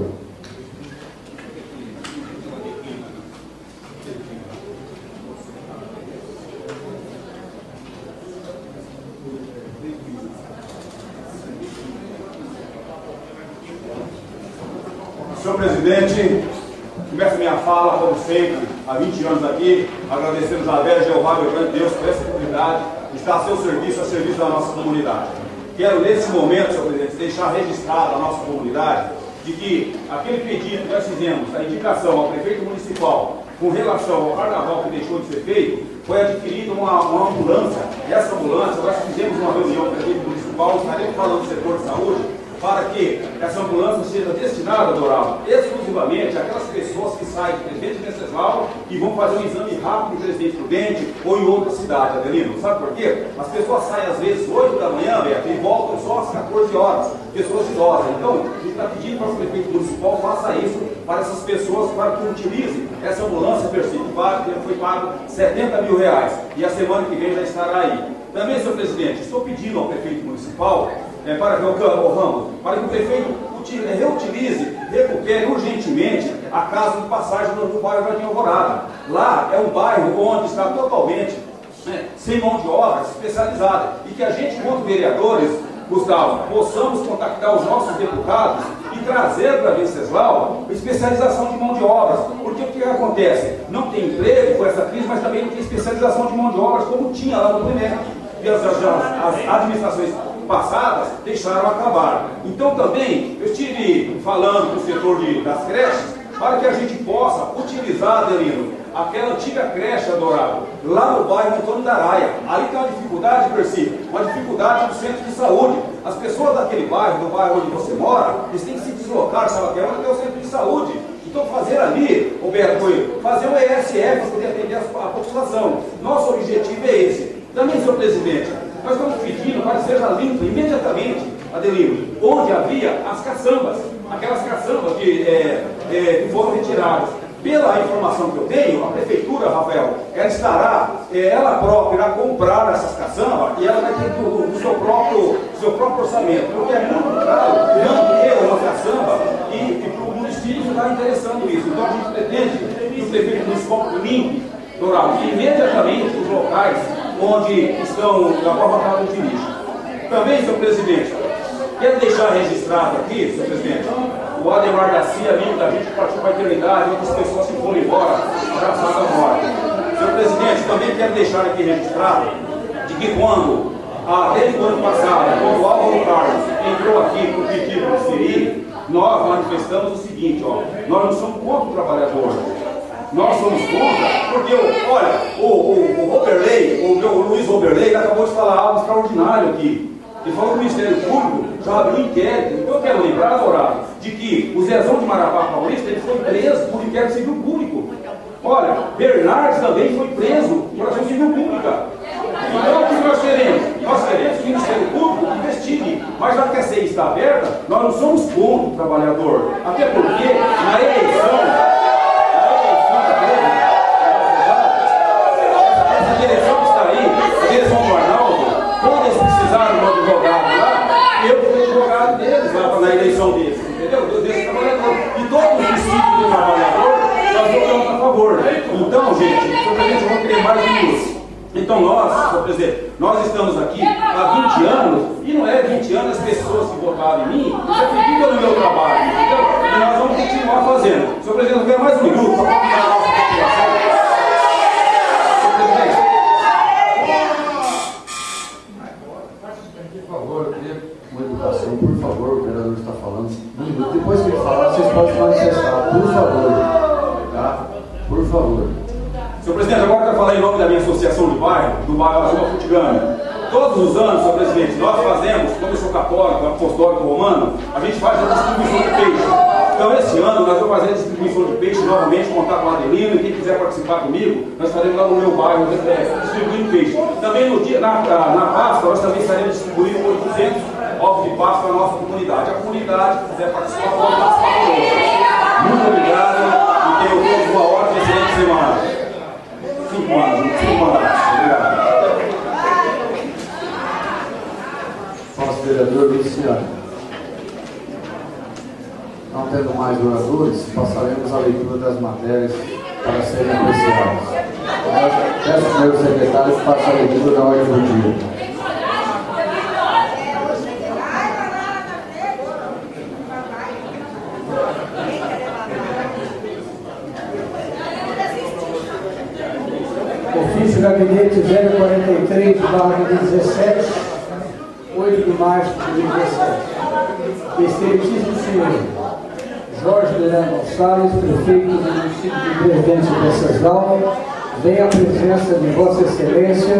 Senhor presidente, começo minha fala, como sempre, há vinte anos aqui, agradecendo a Vera Jeová, meu grande Deus, por essa oportunidade de estar a seu serviço, a serviço da nossa comunidade. Quero, nesse momento, senhor presidente, deixar registrado a nossa comunidade de que aquele pedido que nós fizemos, a indicação ao prefeito municipal com relação ao carnaval que deixou de ser feito, foi adquirida uma, uma ambulância, e essa ambulância, nós fizemos uma reunião com o prefeito municipal, estaremos falando do setor de saúde, para que essa ambulância seja destinada, Dourado, exclusivamente àquelas pessoas que saem de Presidente Venceslau e vão fazer um exame rápido em Presidente Prudente ou em outra cidade, Adelino. Sabe por quê? As pessoas saem às vezes oito da manhã, Beto, e voltam só às quatorze horas, pessoas idosas. Então, a gente está pedindo para o prefeito municipal faça isso para essas pessoas, para que utilizem essa ambulância Percipar, que foi pago setenta mil reais, e a semana que vem já estará aí. Também, senhor presidente, estou pedindo ao prefeito municipal É, para, o, o Ramos, para que o prefeito utilize, reutilize, recupere urgentemente a casa de passagem do, do bairro Jardim Alvorada. Lá é um bairro onde está totalmente né, sem mão de obra especializada e que a gente, enquanto vereadores, Gustavo, possamos contactar os nossos deputados e trazer para Venceslau especialização de mão de obras. Porque o que acontece? Não tem emprego com essa crise, mas também não tem especialização de mão de obras como tinha lá no primeiro. E as, as, as administrações passadas deixaram acabar. Então também eu estive falando com o setor de, das creches para que a gente possa utilizar, Adelino, aquela antiga creche Dourado, lá no bairro Antônio da Araia. Ali tem uma dificuldade, Percy, uma dificuldade do centro de saúde. As pessoas daquele bairro, do bairro onde você mora, eles têm que se deslocar, sabe que é onde tem o centro de saúde. Então fazer ali, Roberto, fazer um E S F para poder atender a, a população. Nosso objetivo é esse. Também, senhor presidente, nós estamos pedindo para que seja limpo imediatamente, Adelino, onde havia as caçambas, aquelas caçambas que, é, é, que foram retiradas. Pela informação que eu tenho, a prefeitura, Rafael, ela estará, é, ela própria irá comprar essas caçambas e ela vai ter do, do seu, próprio, seu próprio orçamento, porque é muito caro não ter uma caçamba e, e para o município está interessando isso. Então a gente pretende que o prefeito municipal limpe, Dourado, imediatamente os locais onde estão na prova casa de lixo. Também, senhor presidente, quero deixar registrado aqui, senhor presidente, o Ademar Garcia, amigo da gente que partiu para a eternidade, outras pessoas que foram embora, abraçadas à morte. Senhor presidente, também quero deixar aqui registrado de que quando, ah, desde o ano passado, quando o Álvaro Carlos entrou aqui com o pedido do Siri, nós manifestamos o seguinte, ó, nós não somos contra o trabalhador. Nós somos contra, porque, olha, o, o, o Roberley, o, o Luiz Roberley, acabou de falar algo extraordinário aqui. Ele falou que o Ministério Público já abriu inquérito. Então eu quero lembrar, Dourado, de que o Zezão de Marabá Paulista ele foi preso por inquérito civil público. Olha, Bernardes também foi preso por ação civil pública. Então o que nós queremos? Nós queremos que o Ministério Público investigue, mas já que a C I está aberta, nós não somos contra o trabalhador. Até porque na eleição. A direção que está aí, a direção do Arnaldo, quando eles precisaram do advogado lá, eu fui advogado deles lá na eleição deles, entendeu? Desse trabalhador. E todos os princípios do trabalhador, nós votamos a favor. Então, gente, senhor presidente, eu vou querer mais um minuto. Então nós, senhor presidente, nós estamos aqui há vinte anos, e não é vinte anos as pessoas que votaram em mim, já ficam no meu trabalho, entendeu? E nós vamos continuar fazendo. Senhor presidente, eu quero mais um minuto para convidar a nossa população. Por favor, o vereador está falando. Depois que ele falar, vocês podem manifestar. Por favor. Tá? Por favor. Senhor presidente, agora eu quero falar em nome da minha associação de bairro, do bairro Azul Futigana. Todos os anos, senhor presidente, nós fazemos, como eu sou católico, apostólico romano, a gente faz a distribuição de peixe. Então, esse ano, nós vamos fazer a distribuição de peixe novamente, contar com o Adelino, e quem quiser participar comigo, nós estaremos lá no meu bairro é, distribuindo peixe. Também no dia, na, na, na Páscoa, nós também estaremos distribuindo oitocentos ovos de Páscoa para a nossa comunidade. A comunidade que quiser participar, pode participar conosco. Muito obrigado e tenham todos uma ótima e excelente semana. Cinco anos, cinco anos. Obrigado. Nosso vereador Luciano. Não tendo mais oradores, passaremos a leitura das matérias para serem apreciadas. Peço ao senhor secretário que faça a leitura da ordem do dia. Ofício Gabinete zero quarenta e três, barra dezessete, oito de março de dois mil e dezessete. Excelentíssimo senhor, Jorge Duran Gonçalves, prefeito do município de Presidente Venceslau, vem à presença de Vossa Excelência,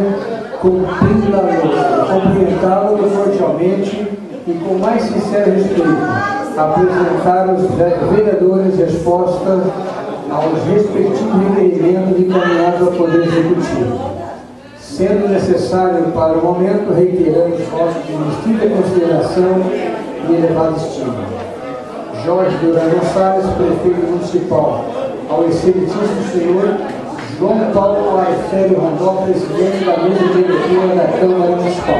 cumprimentá-lo cordialmente e com mais sincero respeito, apresentar aos vereadores resposta aos respectivos requerimentos encaminhados ao Poder Executivo. Sendo necessário para o momento, reiteramos votos de distinta consideração e elevada estima. Jorge Duran Gonçalves, prefeito municipal, ao excelentíssimo senhor João Paulo Arcélio Rondon, presidente da mesa diretora da Câmara Municipal.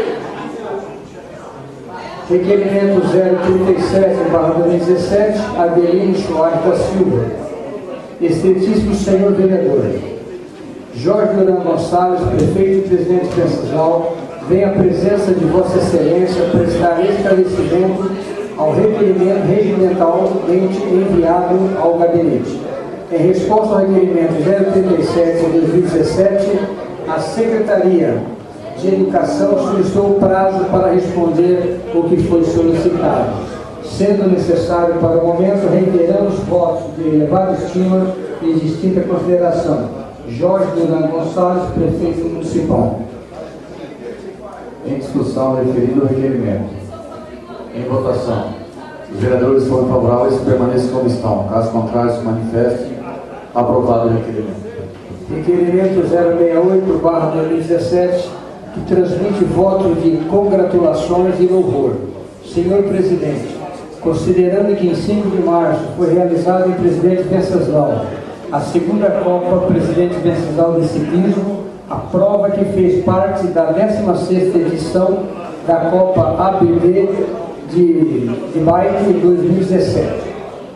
Requerimento zero trinta e sete barra dois mil e dezessete, Adelino Soares da Silva. Excelentíssimo senhor vereador, Jorge Duran Gonçalves, prefeito e presidente de Venceslau, vem à presença de Vossa Excelência prestar esclarecimento ao requerimento regimentalmente enviado ao gabinete. Em resposta ao requerimento zero trinta e sete de dois mil e dezessete, a Secretaria de Educação solicitou o prazo para responder o que foi solicitado. Sendo necessário para o momento, reiteramos votos de elevada estima e distinta consideração. Jorge Duran Gonçalves, prefeito municipal. Em discussão, referido ao requerimento. Em votação. Os vereadores foram favoráveis, permaneçam como estão. Caso contrário, se manifestem. Aprovado o requerimento. Requerimento zero seis oito barra dois mil e dezessete, que transmite voto de congratulações e louvor. Senhor Presidente, considerando que em cinco de março foi realizado em Presidente Venceslau a segunda Copa Presidente Venceslau de Ciclismo, a prova que fez parte da décima sexta edição da Copa A B D de, de Bike dois mil e dezessete.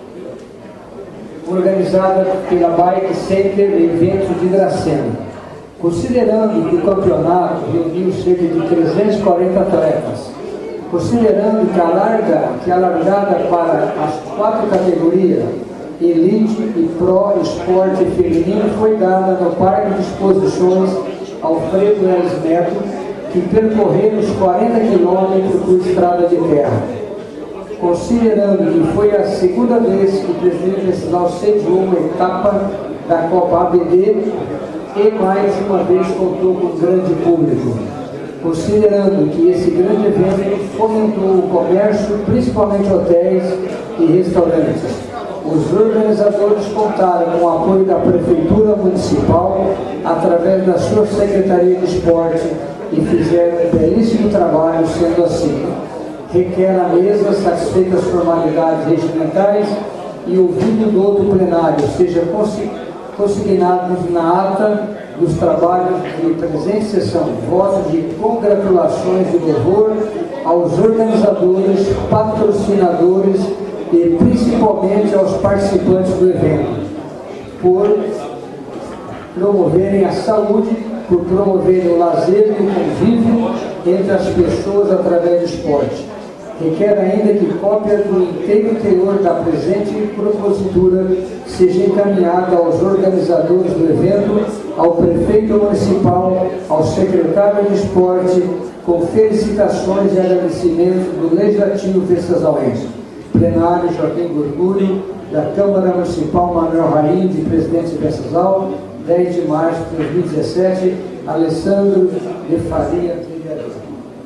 Organizada pela Bike Center Eventos de Dracena. Considerando que o campeonato reuniu cerca de trezentos e quarenta atletas, considerando que a, larga, que a largada para as quatro categorias, Elite e Pro Esporte Feminino, foi dada no Parque de Exposições Alfredo Elis Neto, que percorreram os quarenta quilômetros por estrada de terra. Considerando que foi a segunda vez que o presidente Venceslau sediou uma etapa da Copa A B D e mais uma vez contou com um grande público. Considerando que esse grande evento fomentou o comércio, principalmente hotéis e restaurantes. Os organizadores contaram com o apoio da Prefeitura Municipal através da sua Secretaria de Esporte e fizeram um belíssimo trabalho. Sendo assim, requer a mesa, satisfeitas as formalidades regimentais e ouvido do outro plenário, seja consignados na ata dos trabalhos de presente sessão votos de congratulações e louvor aos organizadores, patrocinadores e principalmente aos participantes do evento, por promoverem a saúde, por promoverem o lazer e o convívio entre as pessoas através do esporte. Requer ainda que cópia do inteiro teor da presente propositura seja encaminhada aos organizadores do evento, ao prefeito municipal, ao secretário de esporte, com felicitações e agradecimentos do Legislativo Vencesauense. Plenário Jardim Gorgulho, da Câmara Municipal Manuel Rainho, de Presidente de Venceslau, dez de março de dois mil e dezessete, Alessandro de Faria, vereador.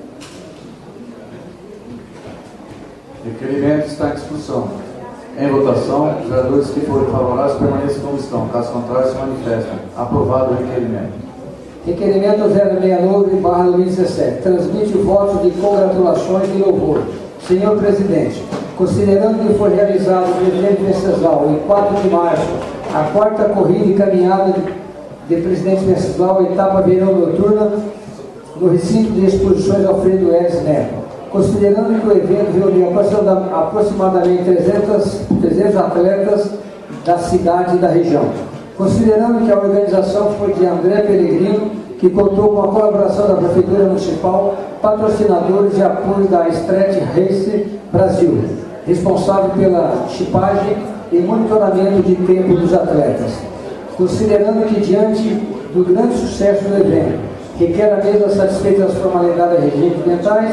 O requerimento está em discussão. Em votação, os vereadores que forem favoráveis permaneçam como estão. Caso contrário, se manifestem. Aprovado o requerimento. Requerimento zero seis nove barra dois mil e dezessete. Transmite votos de congratulações e louvor. Senhor Presidente, considerando que foi realizado no Presidente Venceslau, em quatro de março, a quarta corrida e caminhada de, de Presidente Venceslau, etapa verão noturna, no recinto de exposições Alfredo Elis Neto. Considerando que o evento reuniu aproximadamente trezentos, trezentos atletas da cidade e da região. Considerando que a organização foi de André Pellegrino, que contou com a colaboração da Prefeitura Municipal, patrocinadores e apoio da Street Race Brasil, responsável pela chipagem e monitoramento de tempo dos atletas. Considerando que, diante do grande sucesso do evento, requer a mesma satisfeita as formalidades regimentais,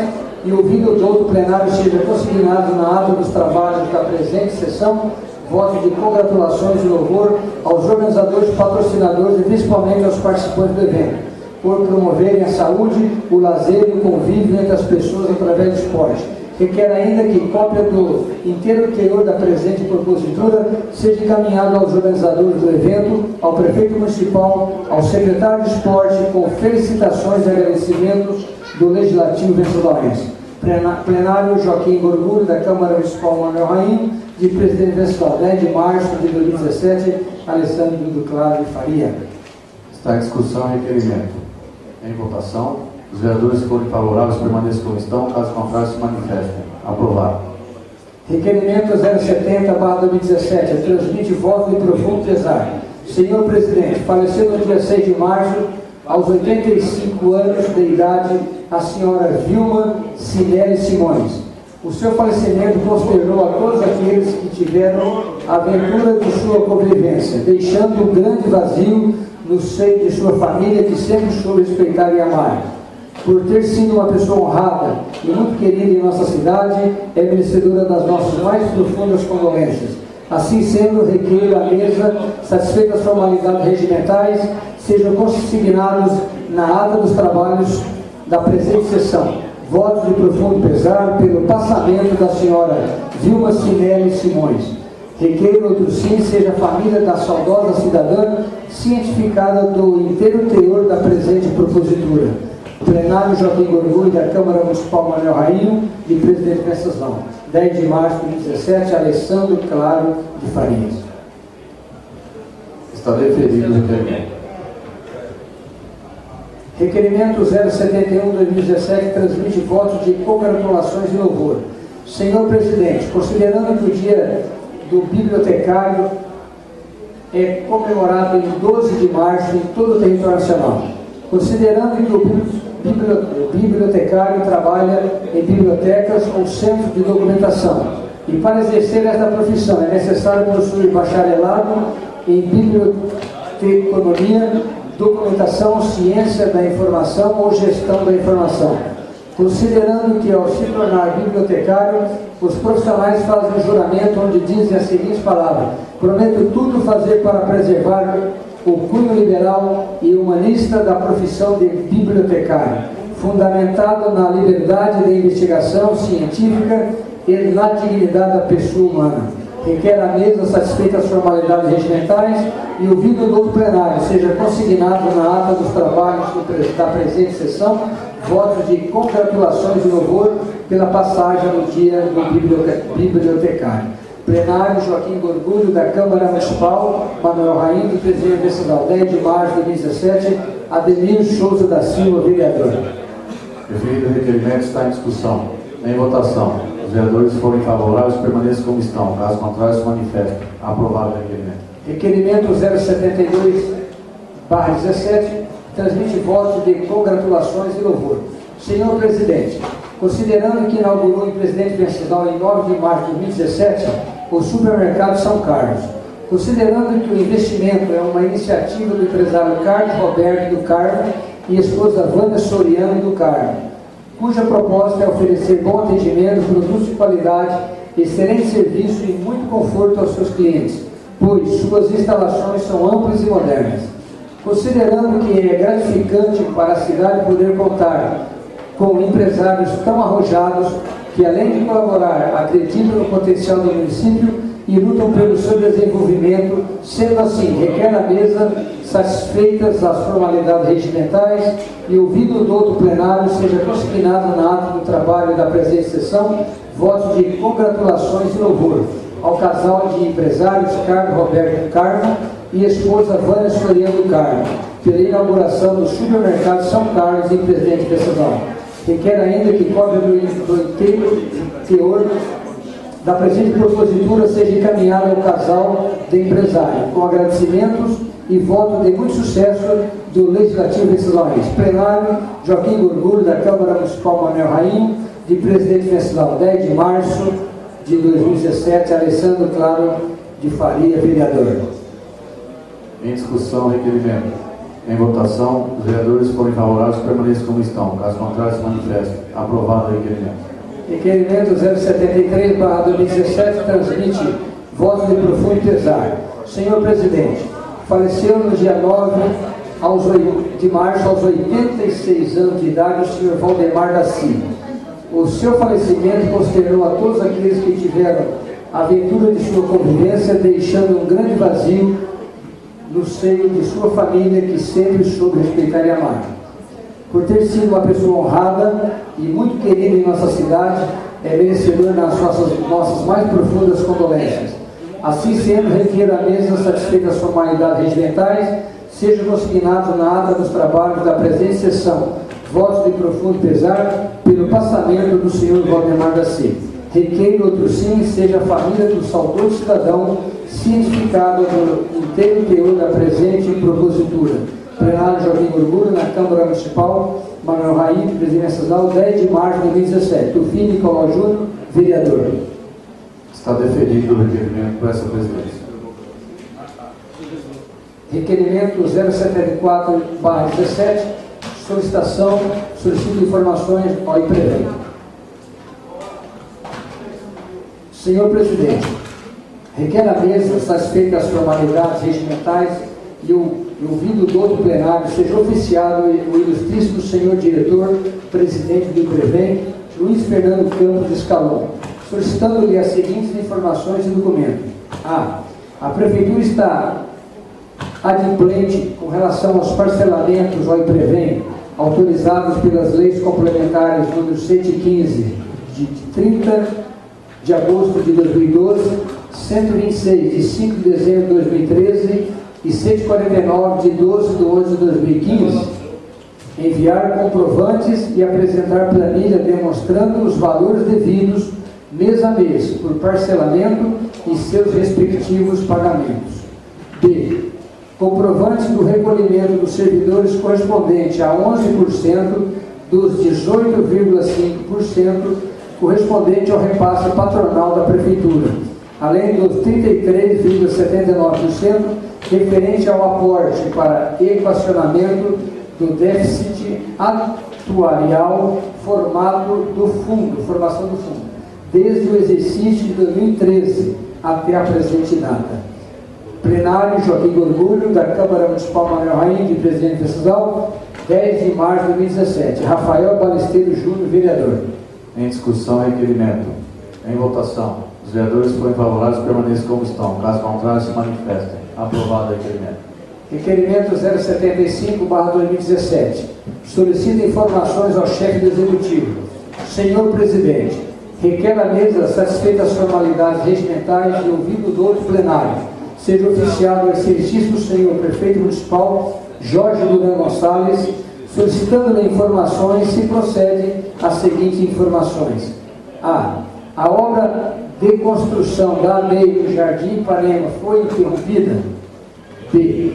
e ouvido o douto plenário seja consignado na ata dos trabalhos da presente sessão, voto de congratulações e louvor aos organizadores, patrocinadores e principalmente aos participantes do evento, por promoverem a saúde, o lazer e o convívio entre as pessoas através do esporte. Requer ainda que cópia do inteiro teor da presente propositura seja encaminhada aos organizadores do evento, ao prefeito municipal, ao secretário de esporte, com felicitações e agradecimentos do Legislativo Vencesaulense. Plenário Joaquim Gorgulho, da Câmara Municipal Manuel Rainho, de presidente Venceslau, dez de março de dois mil e dezessete, Alessandro do Claro de Faria. Está em discussão e requerimento. Em votação. Os vereadores que forem favoráveis permaneçam como estão, caso contrário se manifestem. Aprovado. Requerimento zero setenta barra dois mil e dezessete. Transmite voto de profundo pesar. Senhor presidente, faleceu no dia seis de março, aos oitenta e cinco anos de idade, a senhora Vilma Cinelli Simões. O seu falecimento consternou a todos aqueles que tiveram a aventura de sua convivência, deixando um grande vazio no seio de sua família, que sempre soube respeitar e amar. Por ter sido uma pessoa honrada e muito querida em nossa cidade, é merecedora das nossas mais profundas condolências. Assim sendo, requeiro à mesa, satisfeitas as formalidades regimentais, sejam consignados na ata dos trabalhos da presente sessão. Votos de profundo pesar pelo passamento da senhora Vilma Cinelli Simões. Requeiro outro sim, seja a família da saudosa cidadã cientificada do inteiro teor da presente propositura. Plenário Joaquim Gorgulho, da Câmara Municipal Manuel Rainho, de presidente Venceslau, dez de março de dois mil e dezessete, Alessandro Claro de Farias. Está deferido o requerimento. Requerimento zero setenta e um barra dois mil e dezessete transmite votos de congratulações e louvor. Senhor presidente, considerando que o dia do bibliotecário é comemorado em doze de março em todo o território nacional, considerando que o bibliotecário trabalha em bibliotecas ou centros de documentação, e para exercer esta profissão é necessário possuir bacharelado em biblioteconomia, documentação, ciência da informação ou gestão da informação. Considerando que, ao se tornar bibliotecário, os profissionais fazem um juramento onde dizem as seguintes palavras: prometo tudo fazer para preservar o cunho liberal e humanista da profissão de bibliotecário, fundamentado na liberdade de investigação científica e na dignidade da pessoa humana. Requer à mesa, satisfeitas as formalidades regimentais e ouvido do plenário, seja consignado na ata dos trabalhos da presente sessão, votos de congratulações e louvor pela passagem no dia do bibliotecário. Plenário Joaquim Gorgulho, da Câmara Municipal Manuel Rainho, do presidente Venceslau, dez de março de dois mil e dezessete, Ademir Souza da Silva, vereador. Referido requerimento está em discussão. Em votação. Os vereadores que forem favoráveis permaneçam como estão, caso contrário se manifestem. Aprovado o requerimento. Requerimento zero setenta e dois barra dezessete transmite votos de congratulações e louvor. Senhor presidente, considerando que inaugurou em presidente Venceslau em nove de março de dois mil e dezessete o supermercado São Carlos, considerando que o investimento é uma iniciativa do empresário Carlos Roberto do Carmo e esposa Wanda Soriano do Carmo, cuja proposta é oferecer bom atendimento, produtos de qualidade, excelente serviço e muito conforto aos seus clientes, pois suas instalações são amplas e modernas. Considerando que é gratificante para a cidade poder contar com empresários tão arrojados que, além de colaborar, acreditam no potencial do município e lutam pelo seu desenvolvimento, sendo assim, requer à mesa, satisfeitas as formalidades regimentais e ouvido o douto plenário, seja consignado na ata do trabalho da presente sessão, votos de congratulações e louvor ao casal de empresários Carlos Roberto Carmo e esposa Vânia Soriano do Carmo, pela inauguração do supermercado São Carlos em presidente Venceslau. Requer ainda que cópia do inteiro teor da presente propositura seja encaminhada ao casal de empresários, com agradecimentos e voto de muito sucesso do Legislativo Vencesauense. Plenário Joaquim Gorgulho, da Câmara Municipal Manuel Rainho, de presidente Venceslau, dez de março de dois mil e dezessete, Alessandro Claro de Faria, vereador. Em discussão, requerimento. Em votação, os vereadores que forem favoráveis permaneçam como estão. Caso contrário, se manifestem. Aprovado o requerimento. Requerimento zero setenta e três barra dois mil e dezessete transmite votos de profundo pesar. Senhor presidente, faleceu no dia nove de março, aos oitenta e seis anos de idade, o senhor Valdemar da Silva. O seu falecimento consternou a todos aqueles que tiveram a aventura de sua convivência, deixando um grande vazio no seio de sua família, que sempre soube respeitar e amar. Por ter sido uma pessoa honrada e muito querida em nossa cidade, é merecedor das nossas, nossas mais profundas condolências. Assim sendo, requer a mesa satisfeitas as formalidades regimentais, sejam consignados na ata dos trabalhos da presente sessão votos de profundo pesar pelo passamento do senhor Valdemar da Silva. Requer outro sim, seja a família do saudoso cidadão cientificado do inteiro teor da presente propositura. Plenário Joaquim Gorgulho, na Câmara Municipal, Manuel Raim, presidente nacional, dez de março de dois mil e dezessete. Tufim Nicolau Júnior, vereador. Está deferido o requerimento por essa presidência. Requerimento zero setenta e quatro barra dezessete, solicitação, solicito informações ao IPREVEM. Senhor presidente, requer a mesa, satisfeitas as formalidades regimentais e o e ouvido do outro plenário, seja oficiado o ilustríssimo senhor diretor, presidente do IPREVEM, Luiz Fernando Campos de Escalon, solicitando-lhe as seguintes informações e documentos. A. A Prefeitura está adimplente com relação aos parcelamentos ao IPREVEM, autorizados pelas leis complementares número cento e quinze, de trinta de agosto de dois mil e doze, cento e vinte e seis, de cinco de dezembro de dois mil e treze, e cento e quarenta e nove, de doze de onze de dois mil e quinze, enviar comprovantes e apresentar planilha demonstrando os valores devidos mês a mês por parcelamento e seus respectivos pagamentos. B. Comprovantes do recolhimento dos servidores correspondente a onze por cento dos dezoito vírgula cinco por cento correspondente ao repasse patronal da Prefeitura, além dos trinta e três vírgula setenta e nove por cento referente ao aporte para equacionamento do déficit atuarial formado do fundo, formação do fundo, desde o exercício de dois mil e treze até a presente data. Plenário Joaquim Gorgulho, da Câmara Municipal Manuel Raim, de presidente Venceslau, dez de março de dois mil e dezessete. Rafael Balesteiro Júnior, vereador. Em discussão, requerimento. Em votação. Os vereadores que forem favoráveis permaneçam como estão. Caso contrário, se manifestem. Aprovado o requerimento. Requerimento zero setenta e cinco barra dois mil e dezessete. Solicita informações ao chefe do Executivo. Senhor presidente, requer a mesa satisfeitas as formalidades regimentais e ouvido do outro plenário, seja oficiado o excelentíssimo senhor prefeito municipal Jorge Duran Gonçalves, solicitando-lhe informações se procede as seguintes informações. A. A obra de construção da lei do Jardim Ipanema foi interrompida? B.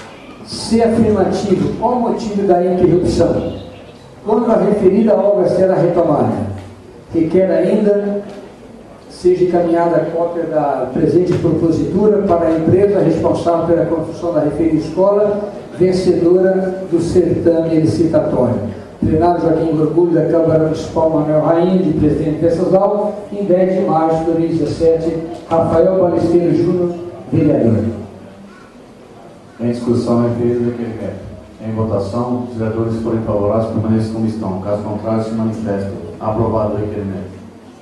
Se afirmativo, qual o motivo da interrupção? Quando a referida obra será retomada? Requer ainda seja encaminhada a cópia da presente propositura para a empresa responsável pela construção da referida escola, vencedora do certame licitatório. Plenário Joaquim Gorgulho, da Câmara Municipal Manuel Raim, de presidente Venceslau, em dez de março de dois mil e dezessete, Rafael Balesteiro Júnior, vereador. Em discussão, referido o requerimento. Em votação, os vereadores que forem favoráveis permaneçam como estão. Caso contrário, se manifestem. Aprovado o requerimento.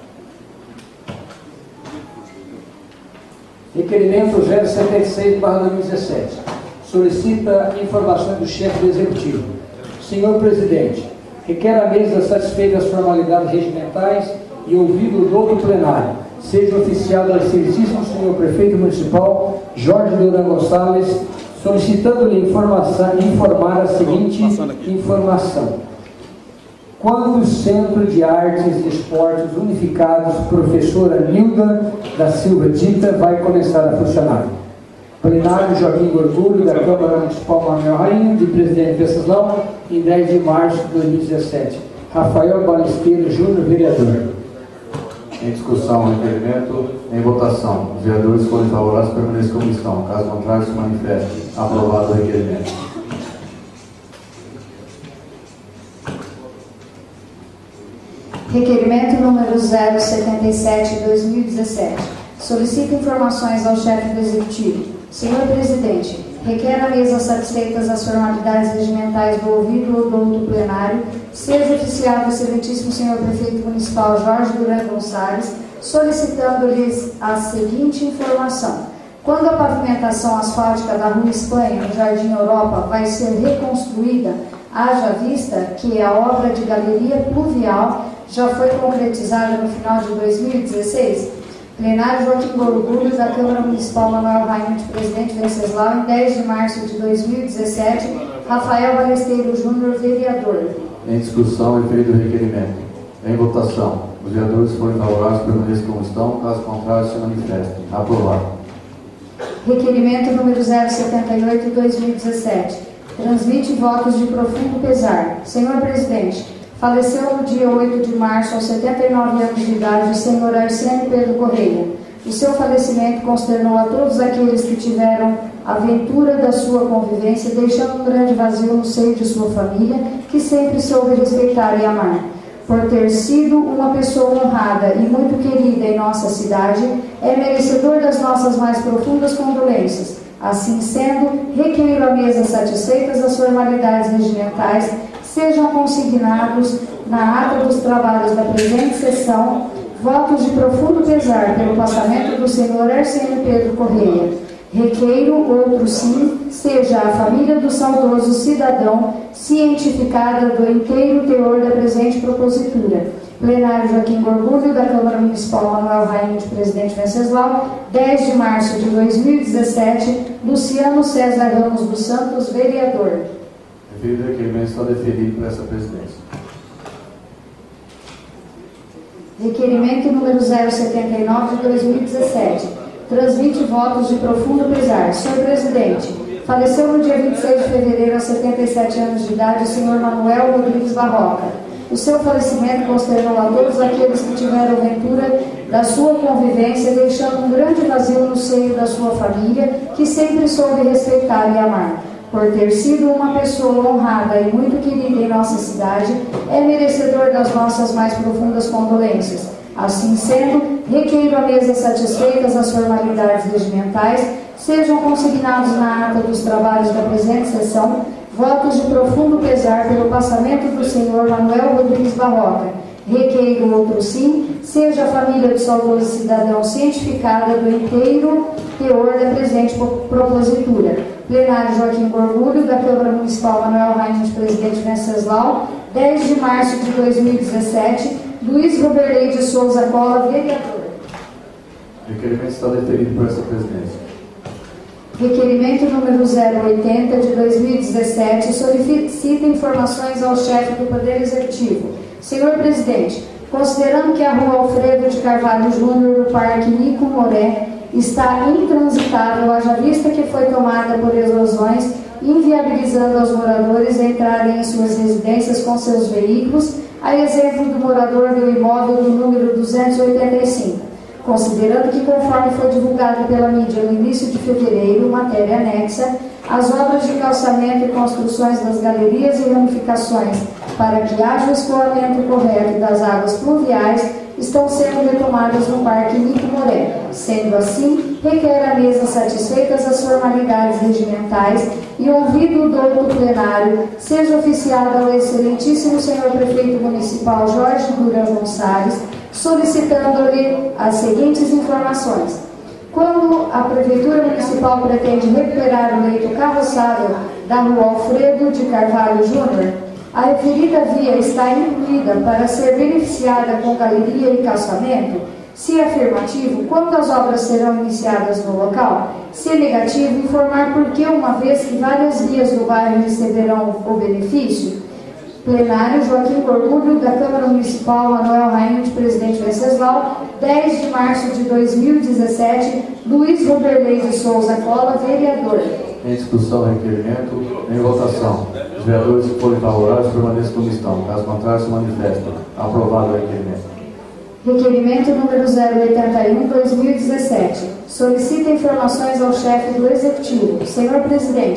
Requerimento zero setenta e seis barra dois mil e dezessete. Solicita informações do chefe do Executivo. Senhor presidente, requer a mesa satisfeita as formalidades regimentais e ouvido do outro plenário, seja oficiado ao excelentíssimo senhor prefeito municipal Jorge Duran Gonçalves, solicitando-lhe informar a seguinte informação. Quando o Centro de Artes e Esportes Unificados, professora Nilda da Silva Dita, vai começar a funcionar? Plenário Joaquim Gorgulho, da Câmara Municipal Manuel Rainha, de presidente Venceslau, em dez de março de dois mil e dezessete. Rafael Balesteiro Júnior, vereador. Em discussão, requerimento. Em votação. Os vereadores que forem favoráveis permaneçam como estão. Caso contrário, se manifestem. Aprovado o requerimento. Requerimento número zero setenta e sete, dois mil e dezessete. Solicita informações ao chefe do Executivo. Senhor Presidente, requer a mesa satisfeitas as formalidades regimentais do ouvido ou do outro plenário, seja oficiado o excelentíssimo senhor Prefeito Municipal Jorge Duran Gonçalves, solicitando-lhes a seguinte informação. Quando a pavimentação asfáltica da Rua Espanha, no Jardim Europa, vai ser reconstruída, haja vista que a obra de galeria pluvial já foi concretizada no final de dois mil e dezesseis? Plenário Joaquim Gorgulho, da Câmara Municipal Manuel Raimundo, Presidente Venceslau, em dez de março de dois mil e dezessete, Rafael Balesteiro Júnior, vereador. Em discussão, referido o requerimento. Em votação. Os vereadores forem favoráveis, permaneçam como estão, caso contrário, se manifestem. Aprovado. Requerimento número zero setenta e oito, dois mil e dezessete. Transmite votos de profundo pesar. Senhor Presidente, faleceu no dia oito de março, aos setenta e nove anos de idade, o senhor Arsênio Pedro Correia. O seu falecimento consternou a todos aqueles que tiveram a ventura da sua convivência, deixando um grande vazio no seio de sua família, que sempre soube respeitar e amar. Por ter sido uma pessoa honrada e muito querida em nossa cidade, é merecedor das nossas mais profundas condolências. Assim sendo, requeiro à mesa satisfeitas as formalidades regimentais, sejam consignados na ata dos trabalhos da presente sessão votos de profundo pesar pelo passamento do senhor Arsênio Pedro Correia. Requeiro, outro sim, seja a família do saudoso cidadão cientificada do inteiro teor da presente propositura. Plenário Joaquim Gorgulho, da Câmara Municipal Manuel Raimundo, Presidente Venceslau, dez de março de dois mil e dezessete, Luciano César Ramos dos Santos, vereador. Referido requerimento está deferido por essa presidência. Requerimento número zero setenta e nove de dois mil e dezessete. Transmite votos de profundo pesar. Senhor Presidente, faleceu no dia vinte e seis de fevereiro, aos setenta e sete anos de idade, o senhor Manuel Rodrigues Barroca. O seu falecimento consternou a todos aqueles que tiveram ventura da sua convivência, deixando um grande vazio no seio da sua família, que sempre soube respeitar e amar. Por ter sido uma pessoa honrada e muito querida em nossa cidade, é merecedor das nossas mais profundas condolências. Assim sendo, requeiro à mesa satisfeitas as formalidades regimentais, sejam consignados na ata dos trabalhos da presente sessão votos de profundo pesar pelo passamento do senhor Manuel Rodrigues Barroca. Requeiro, outro sim, seja a família do saudoso cidadão cientificada do inteiro teor da presente propositura. Plenário Joaquim Gorgulho, da Câmara Municipal Manuel Raimundo, Presidente Venceslau, dez de março de dois mil e dezessete, Luiz Roberley de Souza Cola, vereador. O requerimento está deferido por essa presidência. Requerimento número zero oitenta de dois mil e dezessete solicita informações ao chefe do Poder Executivo. Senhor Presidente, considerando que a Rua Alfredo de Carvalho Júnior, no Parque Nico Moré, está intransitável, haja vista que foi tomada por erosões, inviabilizando aos moradores entrarem em suas residências com seus veículos, a exemplo do morador do imóvel do número duzentos e oitenta e cinco. Considerando que, conforme foi divulgado pela mídia no início de fevereiro, matéria anexa, as obras de calçamento e construções das galerias e ramificações para que haja o escoamento correto das águas pluviais estão sendo retomadas no Parque Nico Moré. Sendo assim, requer a mesa satisfeitas as formalidades regimentais e, ouvido o douto plenário, seja oficiado ao excelentíssimo senhor Prefeito Municipal Jorge Duran Gonçalves, solicitando-lhe as seguintes informações. Quando a Prefeitura Municipal pretende recuperar o leito carroçável da Rua Alfredo de Carvalho Júnior, a referida via está incluída para ser beneficiada com galeria e calçamento? Se afirmativo, quando as obras serão iniciadas no local? Se negativo, informar por que, uma vez que várias vias do bairro receberão o benefício? Plenário Joaquim Gorgulho, da Câmara Municipal Manuel Raimundo, Presidente Venceslau, dez de março de dois mil e dezessete, Luiz Roberley de Souza Cola, vereador. Em discussão, requerimento, em votação. Os vereadores que forem favoráveis permaneçam como estão, caso contrário se manifestem. Aprovado o requerimento. Requerimento número zero oitenta e um, dois mil e dezessete. Solicita informações ao chefe do Executivo. Senhor Presidente,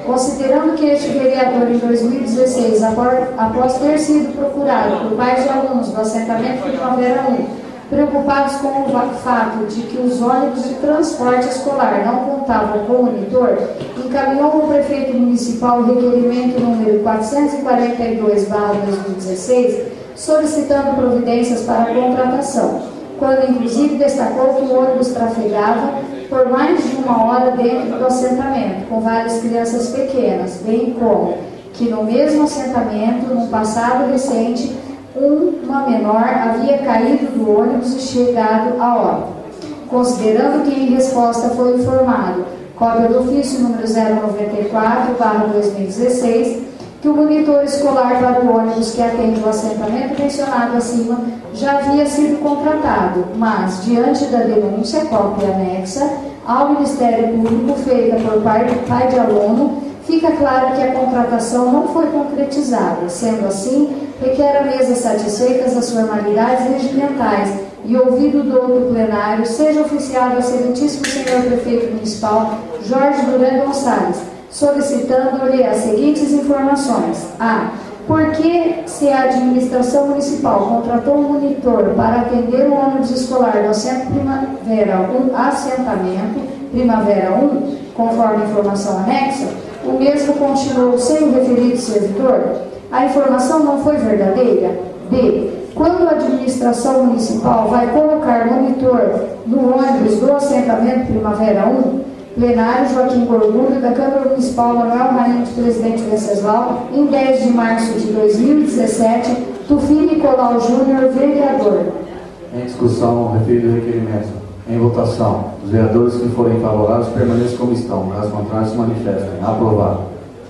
considerando que este vereador em dois mil e dezesseis, após ter sido procurado por pais de alunos do assentamento Primavera um, preocupados com o fato de que os ônibus de transporte escolar não contavam com monitor, encaminhou ao prefeito municipal o requerimento número quatrocentos e quarenta e dois barra dois mil e dezesseis, solicitando providências para a contratação, quando inclusive destacou que o ônibus trafegava por mais de uma hora dentro do assentamento, com várias crianças pequenas, bem como que no mesmo assentamento, num passado recente, uma menor havia caído do ônibus e chegado a óbito. Considerando que em resposta foi informado, cópia do ofício número zero noventa e quatro barra dois mil e dezesseis, que o monitor escolar para o ônibus que atende o assentamento mencionado acima já havia sido contratado, mas, diante da denúncia, cópia anexa ao Ministério Público feita por pai, pai de aluno, fica claro que a contratação não foi concretizada. Sendo assim, requer a mesa satisfeitas as formalidades regimentais e, ouvido do outro plenário, seja oficiado ao excelentíssimo senhor prefeito municipal Jorge Duran Gonçalves, solicitando-lhe as seguintes informações. A. Por que, se a administração municipal contratou um monitor para atender o ônibus escolar do Assento Primavera um, assentamento Primavera um, conforme informação anexa, o mesmo continuou sem o referido servidor? A informação não foi verdadeira? B. Quando a administração municipal vai colocar monitor no ônibus do assentamento Primavera um, plenário Joaquim Gorgulho, da Câmara Municipal Manuel Rainha de Presidente Venceslau, em dez de março de dois mil e dezessete, Tufi Nicolau Júnior, vereador. Em discussão, o referido requerimento. Em votação, os vereadores que forem favoráveis permaneçam como estão, caso contrário se manifestem. Aprovado.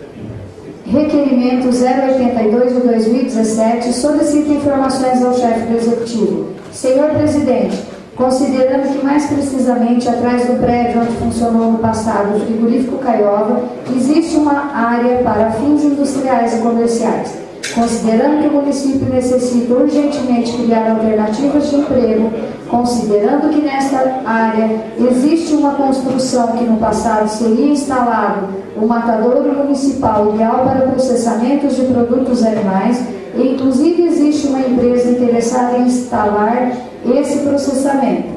Requerimento zero oitenta e dois de dois mil e dezessete solicita informações ao chefe do Executivo. Senhor Presidente, considerando que mais precisamente atrás do prédio onde funcionou no passado o frigorífico Caiova, existe uma área para fins industriais e comerciais. Considerando que o município necessita urgentemente criar alternativas de emprego, considerando que nesta área existe uma construção que no passado seria instalado o matadouro municipal ideal para processamentos de produtos animais, e inclusive existe uma empresa interessada em instalar esse processamento,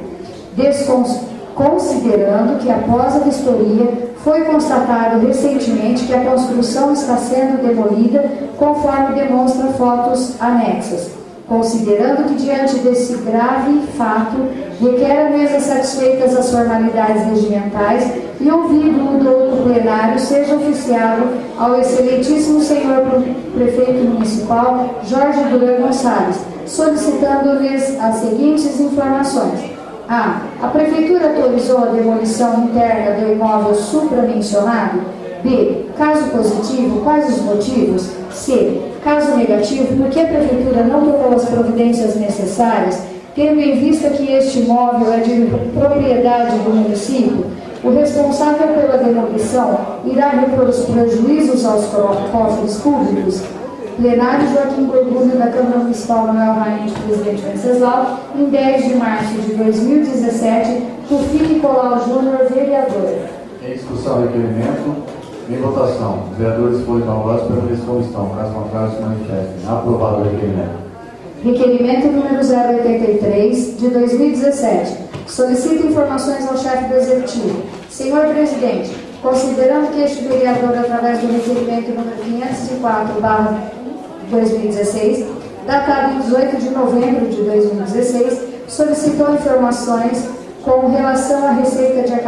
considerando que após a vistoria foi constatado recentemente que a construção está sendo demolida conforme demonstra fotos anexas. Considerando que diante desse grave fato requer a mesa satisfeitas as formalidades regimentais e ouvido o douto plenário seja oficiado ao excelentíssimo senhor prefeito municipal Jorge Duran Gonçalves, solicitando-lhes as seguintes informações. A. A Prefeitura autorizou a demolição interna do imóvel supramencionado? B. Caso positivo, quais os motivos? C. Caso negativo, por que a Prefeitura não tomou as providências necessárias, tendo em vista que este imóvel é de propriedade do município? O responsável pela demolição irá repor os prejuízos aos cofres públicos? Plenário Joaquim Gorgulho, da Câmara Municipal Manuel Rainha de Presidente Venceslau, em dez de março de dois mil e dezessete, Tufi Nicolau Júnior, vereador. Em discussão o requerimento, em votação, os vereadores que forem favoráveis permaneçam como estão, caso contrário se manifestem. Aprovado o requerimento. Requerimento número zero oitenta e três, de dois mil e dezessete. Solicita informações ao chefe do Executivo. Senhor Presidente, considerando que este vereador, através do requerimento número quinhentos e quatro barra dois mil e dezesseis, datado em dezoito de novembro de dois mil e dezesseis, solicitou informações com relação à receita de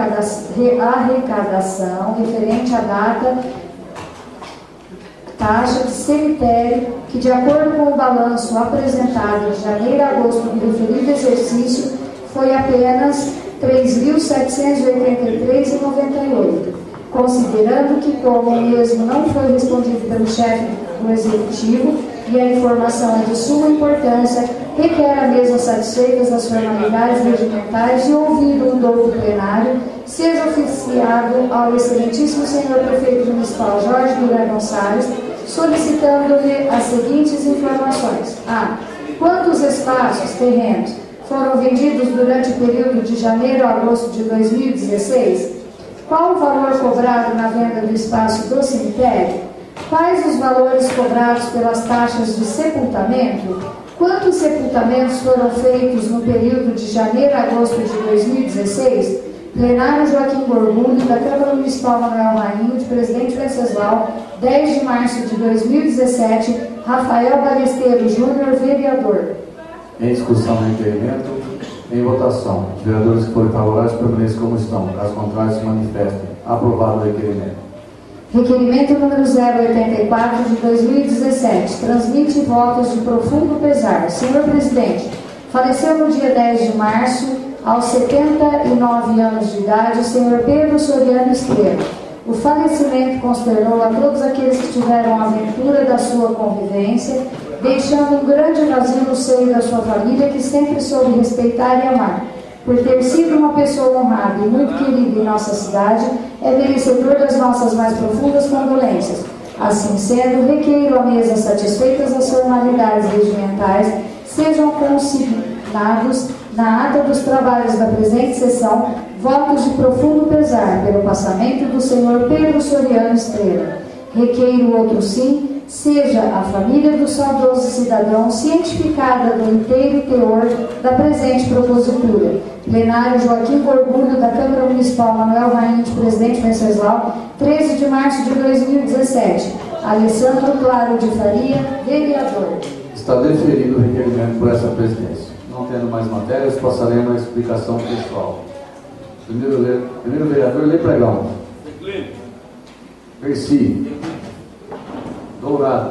arrecadação referente à data, taxa de cemitério, que de acordo com o balanço apresentado em janeiro a agosto do referido exercício, foi apenas três mil setecentos e oitenta e três reais e noventa e oito centavos. Considerando que, como o mesmo não foi respondido pelo chefe do Executivo e a informação é de suma importância, requer a mesa satisfeitas as formalidades regimentais e ouvido o douto plenário, seja oficiado ao excelentíssimo senhor prefeito municipal Jorge Duran Gonçalves, solicitando-lhe as seguintes informações. A. Quantos espaços, terrenos, foram vendidos durante o período de janeiro a agosto de dois mil e dezesseis? Qual o valor cobrado na venda do espaço do cemitério? Quais os valores cobrados pelas taxas de sepultamento? Quantos sepultamentos foram feitos no período de janeiro a agosto de dois mil e dezesseis? Plenário Joaquim Gorgulho, da Câmara Municipal Manuel Rainho, de Presidente Venceslau, dez de março de dois mil e dezessete, Rafael Balesteiro Júnior, vereador. Em discussão do requerimento, em votação. Os vereadores que forem favoráveis permaneçam como estão. Caso contrário, se manifestem. Aprovado o requerimento. Requerimento número zero oitenta e quatro de dois mil e dezessete. Transmite votos de profundo pesar. Senhor Presidente, faleceu no dia dez de março, aos setenta e nove anos de idade, o senhor Pedro Soriano Estrela. O falecimento consternou a todos aqueles que tiveram a aventura da sua convivência, deixando um grande vazio no seio da sua família, que sempre soube respeitar e amar. Por ter sido uma pessoa honrada e muito querida em nossa cidade, é merecedor das nossas mais profundas condolências. Assim sendo, requeiro à mesa, satisfeitas as formalidades regimentais, sejam consignados na ata dos trabalhos da presente sessão votos de profundo pesar pelo passamento do senhor Pedro Soriano Estrela. Requeiro outro sim, seja a família do saudoso cidadão cientificada do inteiro teor da presente propositura. Plenário Joaquim Gorgulho, da Câmara Municipal Manuel Rainho, de Presidente Venceslau, treze de março de dois mil e dezessete. Alessandro Claro de Faria, vereador. Está deferido o requerimento por essa presidência. Não tendo mais matérias, passaremos à explicação pessoal. Primeiro, primeiro vereador, lê pregão. Percy. Dourado.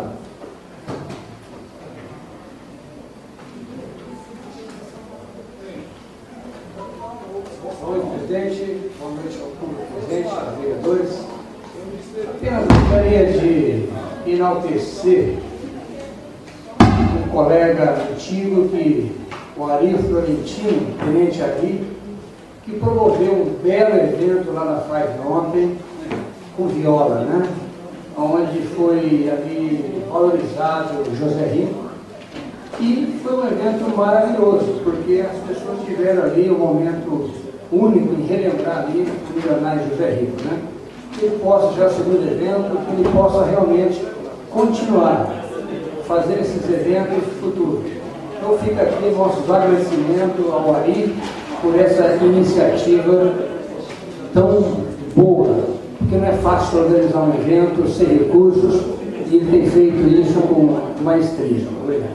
Boa noite, presidente. Boa noite ao público presente, aos vereadores. Apenas gostaria de enaltecer um colega antigo, que, o Ari Florentino, tenente Ari, que promoveu um belo evento lá na F A I ontem, com viola, né? Onde foi ali valorizado o José Rico, e foi um evento maravilhoso, porque as pessoas tiveram ali um momento único em relembrar ali o milionário José Rico, né? Que ele possa, já segundo evento, que ele possa realmente continuar fazer esses eventos futuros. Então fica aqui nossos agradecimentos ao Ari por essa iniciativa tão boa, porque não é fácil organizar um evento sem recursos, e ele tem feito isso com maestria. Obrigado.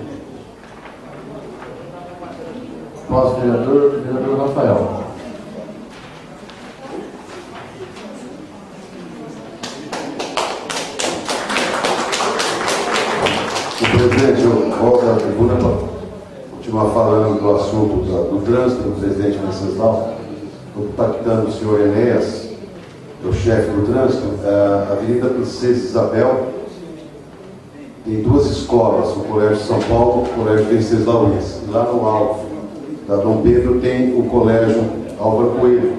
Nosso vereador, vereador Rafael. O presidente, eu volto à tribuna para continuar falando do assunto do, do trânsito do presidente Venceslau. Estou contactando o senhor Enéas, o chefe do trânsito. A Avenida Princesa Isabel tem duas escolas, o Colégio São Paulo e o Colégio Venceslau Luiz. Lá no alto da Dom Pedro tem o Colégio Álvaro Coelho.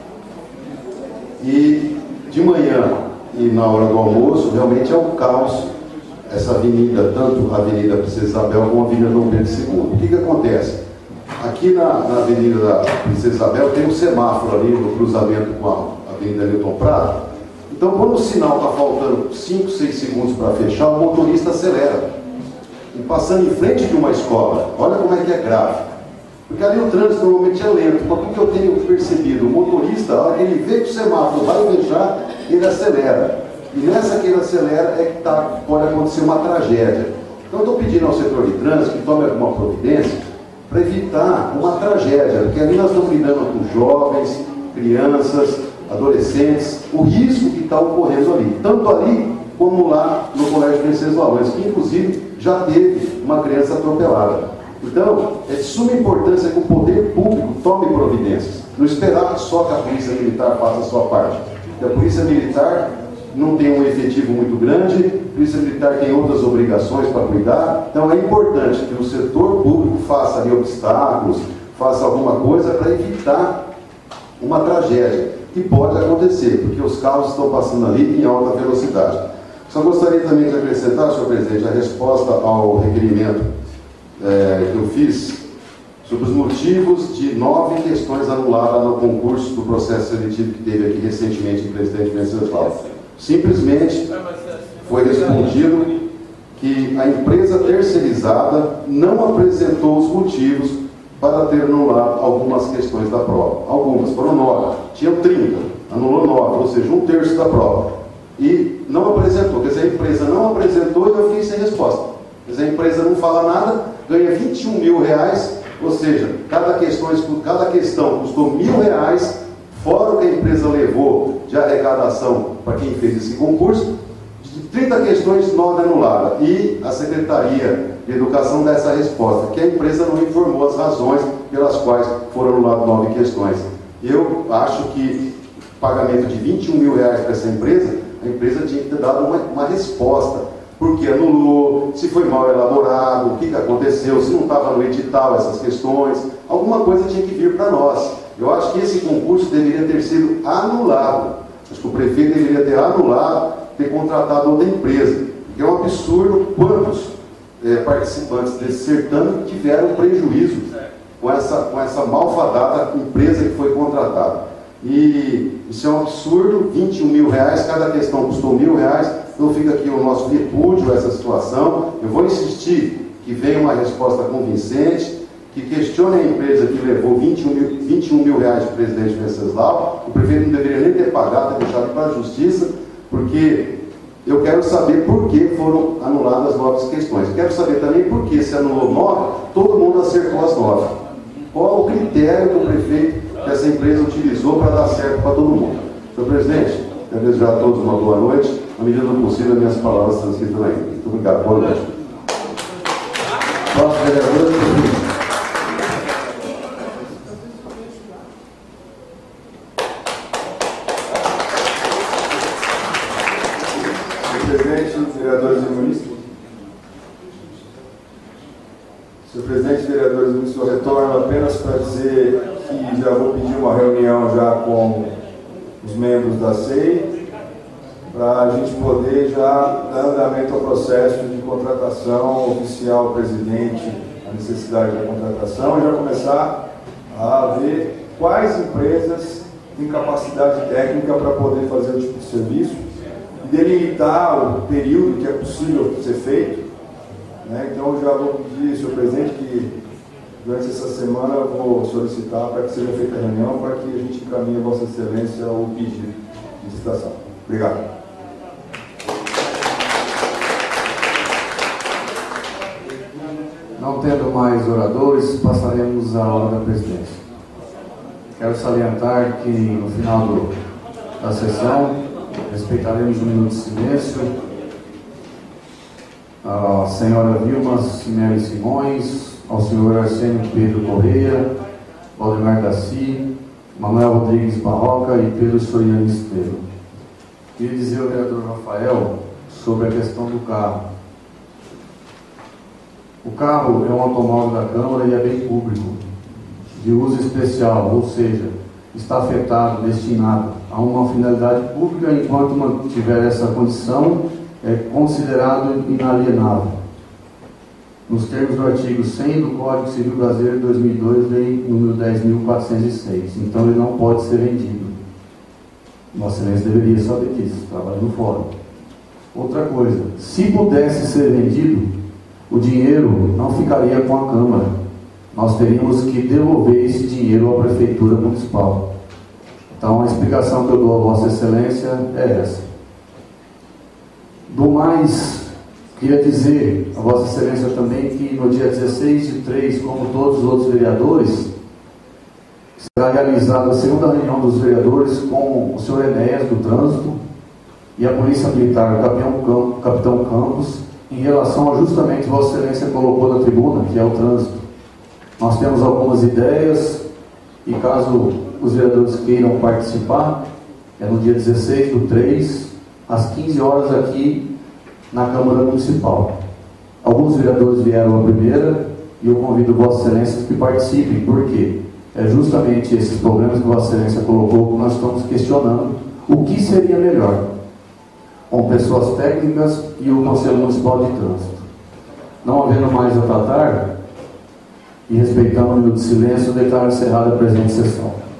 E de manhã e na hora do almoço, realmente é um caos essa avenida, tanto a Avenida Princesa Isabel como a Avenida Dom Pedro segundo. O que que acontece? Aqui na, na Avenida da Princesa Isabel tem um semáforo ali no cruzamento com a Avenida Newton Prado. Então, quando o sinal está faltando cinco, seis segundos para fechar, o motorista acelera. E passando em frente de uma escola, olha como é que é grave. Porque ali o trânsito normalmente é lento. Mas o que eu tenho percebido? O motorista, a hora que ele vê que o semáforo vai fechar, ele acelera. E nessa que ele acelera é que tá, pode acontecer uma tragédia. Então eu estou pedindo ao setor de trânsito que tome alguma providência para evitar uma tragédia, porque ali nós estamos lidando com jovens, crianças, adolescentes, o risco que está ocorrendo ali, tanto ali como lá no Colégio Venceslau, que inclusive já teve uma criança atropelada. Então, é de suma importância que o poder público tome providências, não esperar só que a Polícia Militar faça a sua parte, porque a Polícia Militar não tem um efetivo muito grande, a Polícia Militar tem outras obrigações para cuidar, então é importante que o setor público faça ali obstáculos, faça alguma coisa para evitar uma tragédia, que pode acontecer, porque os carros estão passando ali em alta velocidade. Só gostaria também de acrescentar, senhor presidente, a resposta ao requerimento é, que eu fiz sobre os motivos de nove questões anuladas no concurso do processo seletivo que teve aqui recentemente em Presidente Venceslau. Simplesmente foi respondido que a empresa terceirizada não apresentou os motivos para ter anulado algumas questões da prova. Algumas, foram nove. Tinham trinta, anulou nove, ou seja, um terço da prova. E não apresentou, quer dizer, a empresa não apresentou e eu fiquei sem resposta. Quer dizer, a empresa não fala nada, ganha vinte e um mil reais, ou seja, cada questão, cada questão custou mil reais, fora o que a empresa levou de arrecadação para quem fez esse concurso, de trinta questões, nove anuladas. E a Secretaria de Educação dá essa resposta, que a empresa não informou as razões pelas quais foram anuladas nove questões. Eu acho que o pagamento de vinte e um mil reais para essa empresa, a empresa tinha que ter dado uma, uma resposta. Por que anulou, se foi mal elaborado, o que, que aconteceu, se não estava no edital essas questões, alguma coisa tinha que vir para nós. Eu acho que esse concurso deveria ter sido anulado. Acho que o prefeito deveria ter anulado, ter contratado outra empresa. Porque é um absurdo quantos é, participantes desse certame tiveram prejuízo com essa, com essa malfadada empresa que foi contratada. E isso é um absurdo, vinte e um mil reais, cada questão custou mil reais. Então fica aqui o nosso repúdio a essa situação. Eu vou insistir que venha uma resposta convincente, que questione a empresa que levou vinte e um mil, vinte e um mil reais de Presidente Venceslau. O prefeito não deveria nem ter pagado, ter deixado para a justiça, porque eu quero saber por que foram anuladas as nove questões. Quero saber também por que se anulou nove, todo mundo acertou as nove. Qual o critério que o prefeito, que essa empresa utilizou para dar certo para todo mundo? Senhor presidente, quero desejar a todos uma boa noite. Na medida do possível, minhas palavras estão escritas na íntegra. Muito obrigado. Boa noite. Próximo vereador. Senhor presidente, vereadores e munícipes. Senhor presidente, vereadores e munícipes, eu retorno apenas para dizer que já vou pedir uma reunião já com os membros da C E I, para a gente poder já dar andamento ao processo de contratação oficial, presidente, a necessidade da contratação, e já começar a ver quais empresas têm capacidade técnica para poder fazer o tipo de serviço, e delimitar o período que é possível ser feito. Né? Então, já vou pedir, senhor presidente, que durante essa semana eu vou solicitar para que seja feita a reunião, para que a gente encaminhe a Vossa Excelência o pedido de licitação. Obrigado. Não tendo mais oradores, passaremos à hora da presidência. Quero salientar que no final do, da sessão respeitaremos um minuto de silêncio à senhora Vilma Cimeli Simões, ao senhor Arsênio Pedro Correia, Valdemar Daci, Manuel Rodrigues Barroca e Pedro Soriano Estevam. Queria dizer ao vereador Rafael sobre a questão do carro. O carro é um automóvel da Câmara e é bem público, de uso especial, ou seja, está afetado, destinado a uma finalidade pública, enquanto mantiver essa condição, é considerado inalienável, nos termos do artigo cem do Código Civil Brasileiro de dois mil e dois, lei número dez mil quatrocentos e seis. Então ele não pode ser vendido. Vossa Excelência deveria saber disso, trabalha no fórum. Outra coisa, se pudesse ser vendido, o dinheiro não ficaria com a Câmara. Nós teríamos que devolver esse dinheiro à Prefeitura Municipal. Então a explicação que eu dou a Vossa Excelência é essa. Do mais, queria dizer a Vossa Excelência também que no dia dezesseis de três, como todos os outros vereadores, será realizada a segunda reunião dos vereadores com o senhor Enéas do Trânsito e a Polícia Militar, o Capitão, Capitão Campos, em relação a justamente Vossa Excelência colocou na tribuna, que é o trânsito. Nós temos algumas ideias e caso os vereadores queiram participar, é no dia dezesseis do três, às quinze horas aqui na Câmara Municipal. Alguns vereadores vieram à primeira e eu convido Vossa Excelência que participem, porque é justamente esses problemas que Vossa Excelência colocou que nós estamos questionando o que seria melhor, com pessoas técnicas e o Conselho Municipal de Trânsito. Não havendo mais a tratar, E respeitando o minuto de silêncio, declaro encerrada a presente sessão.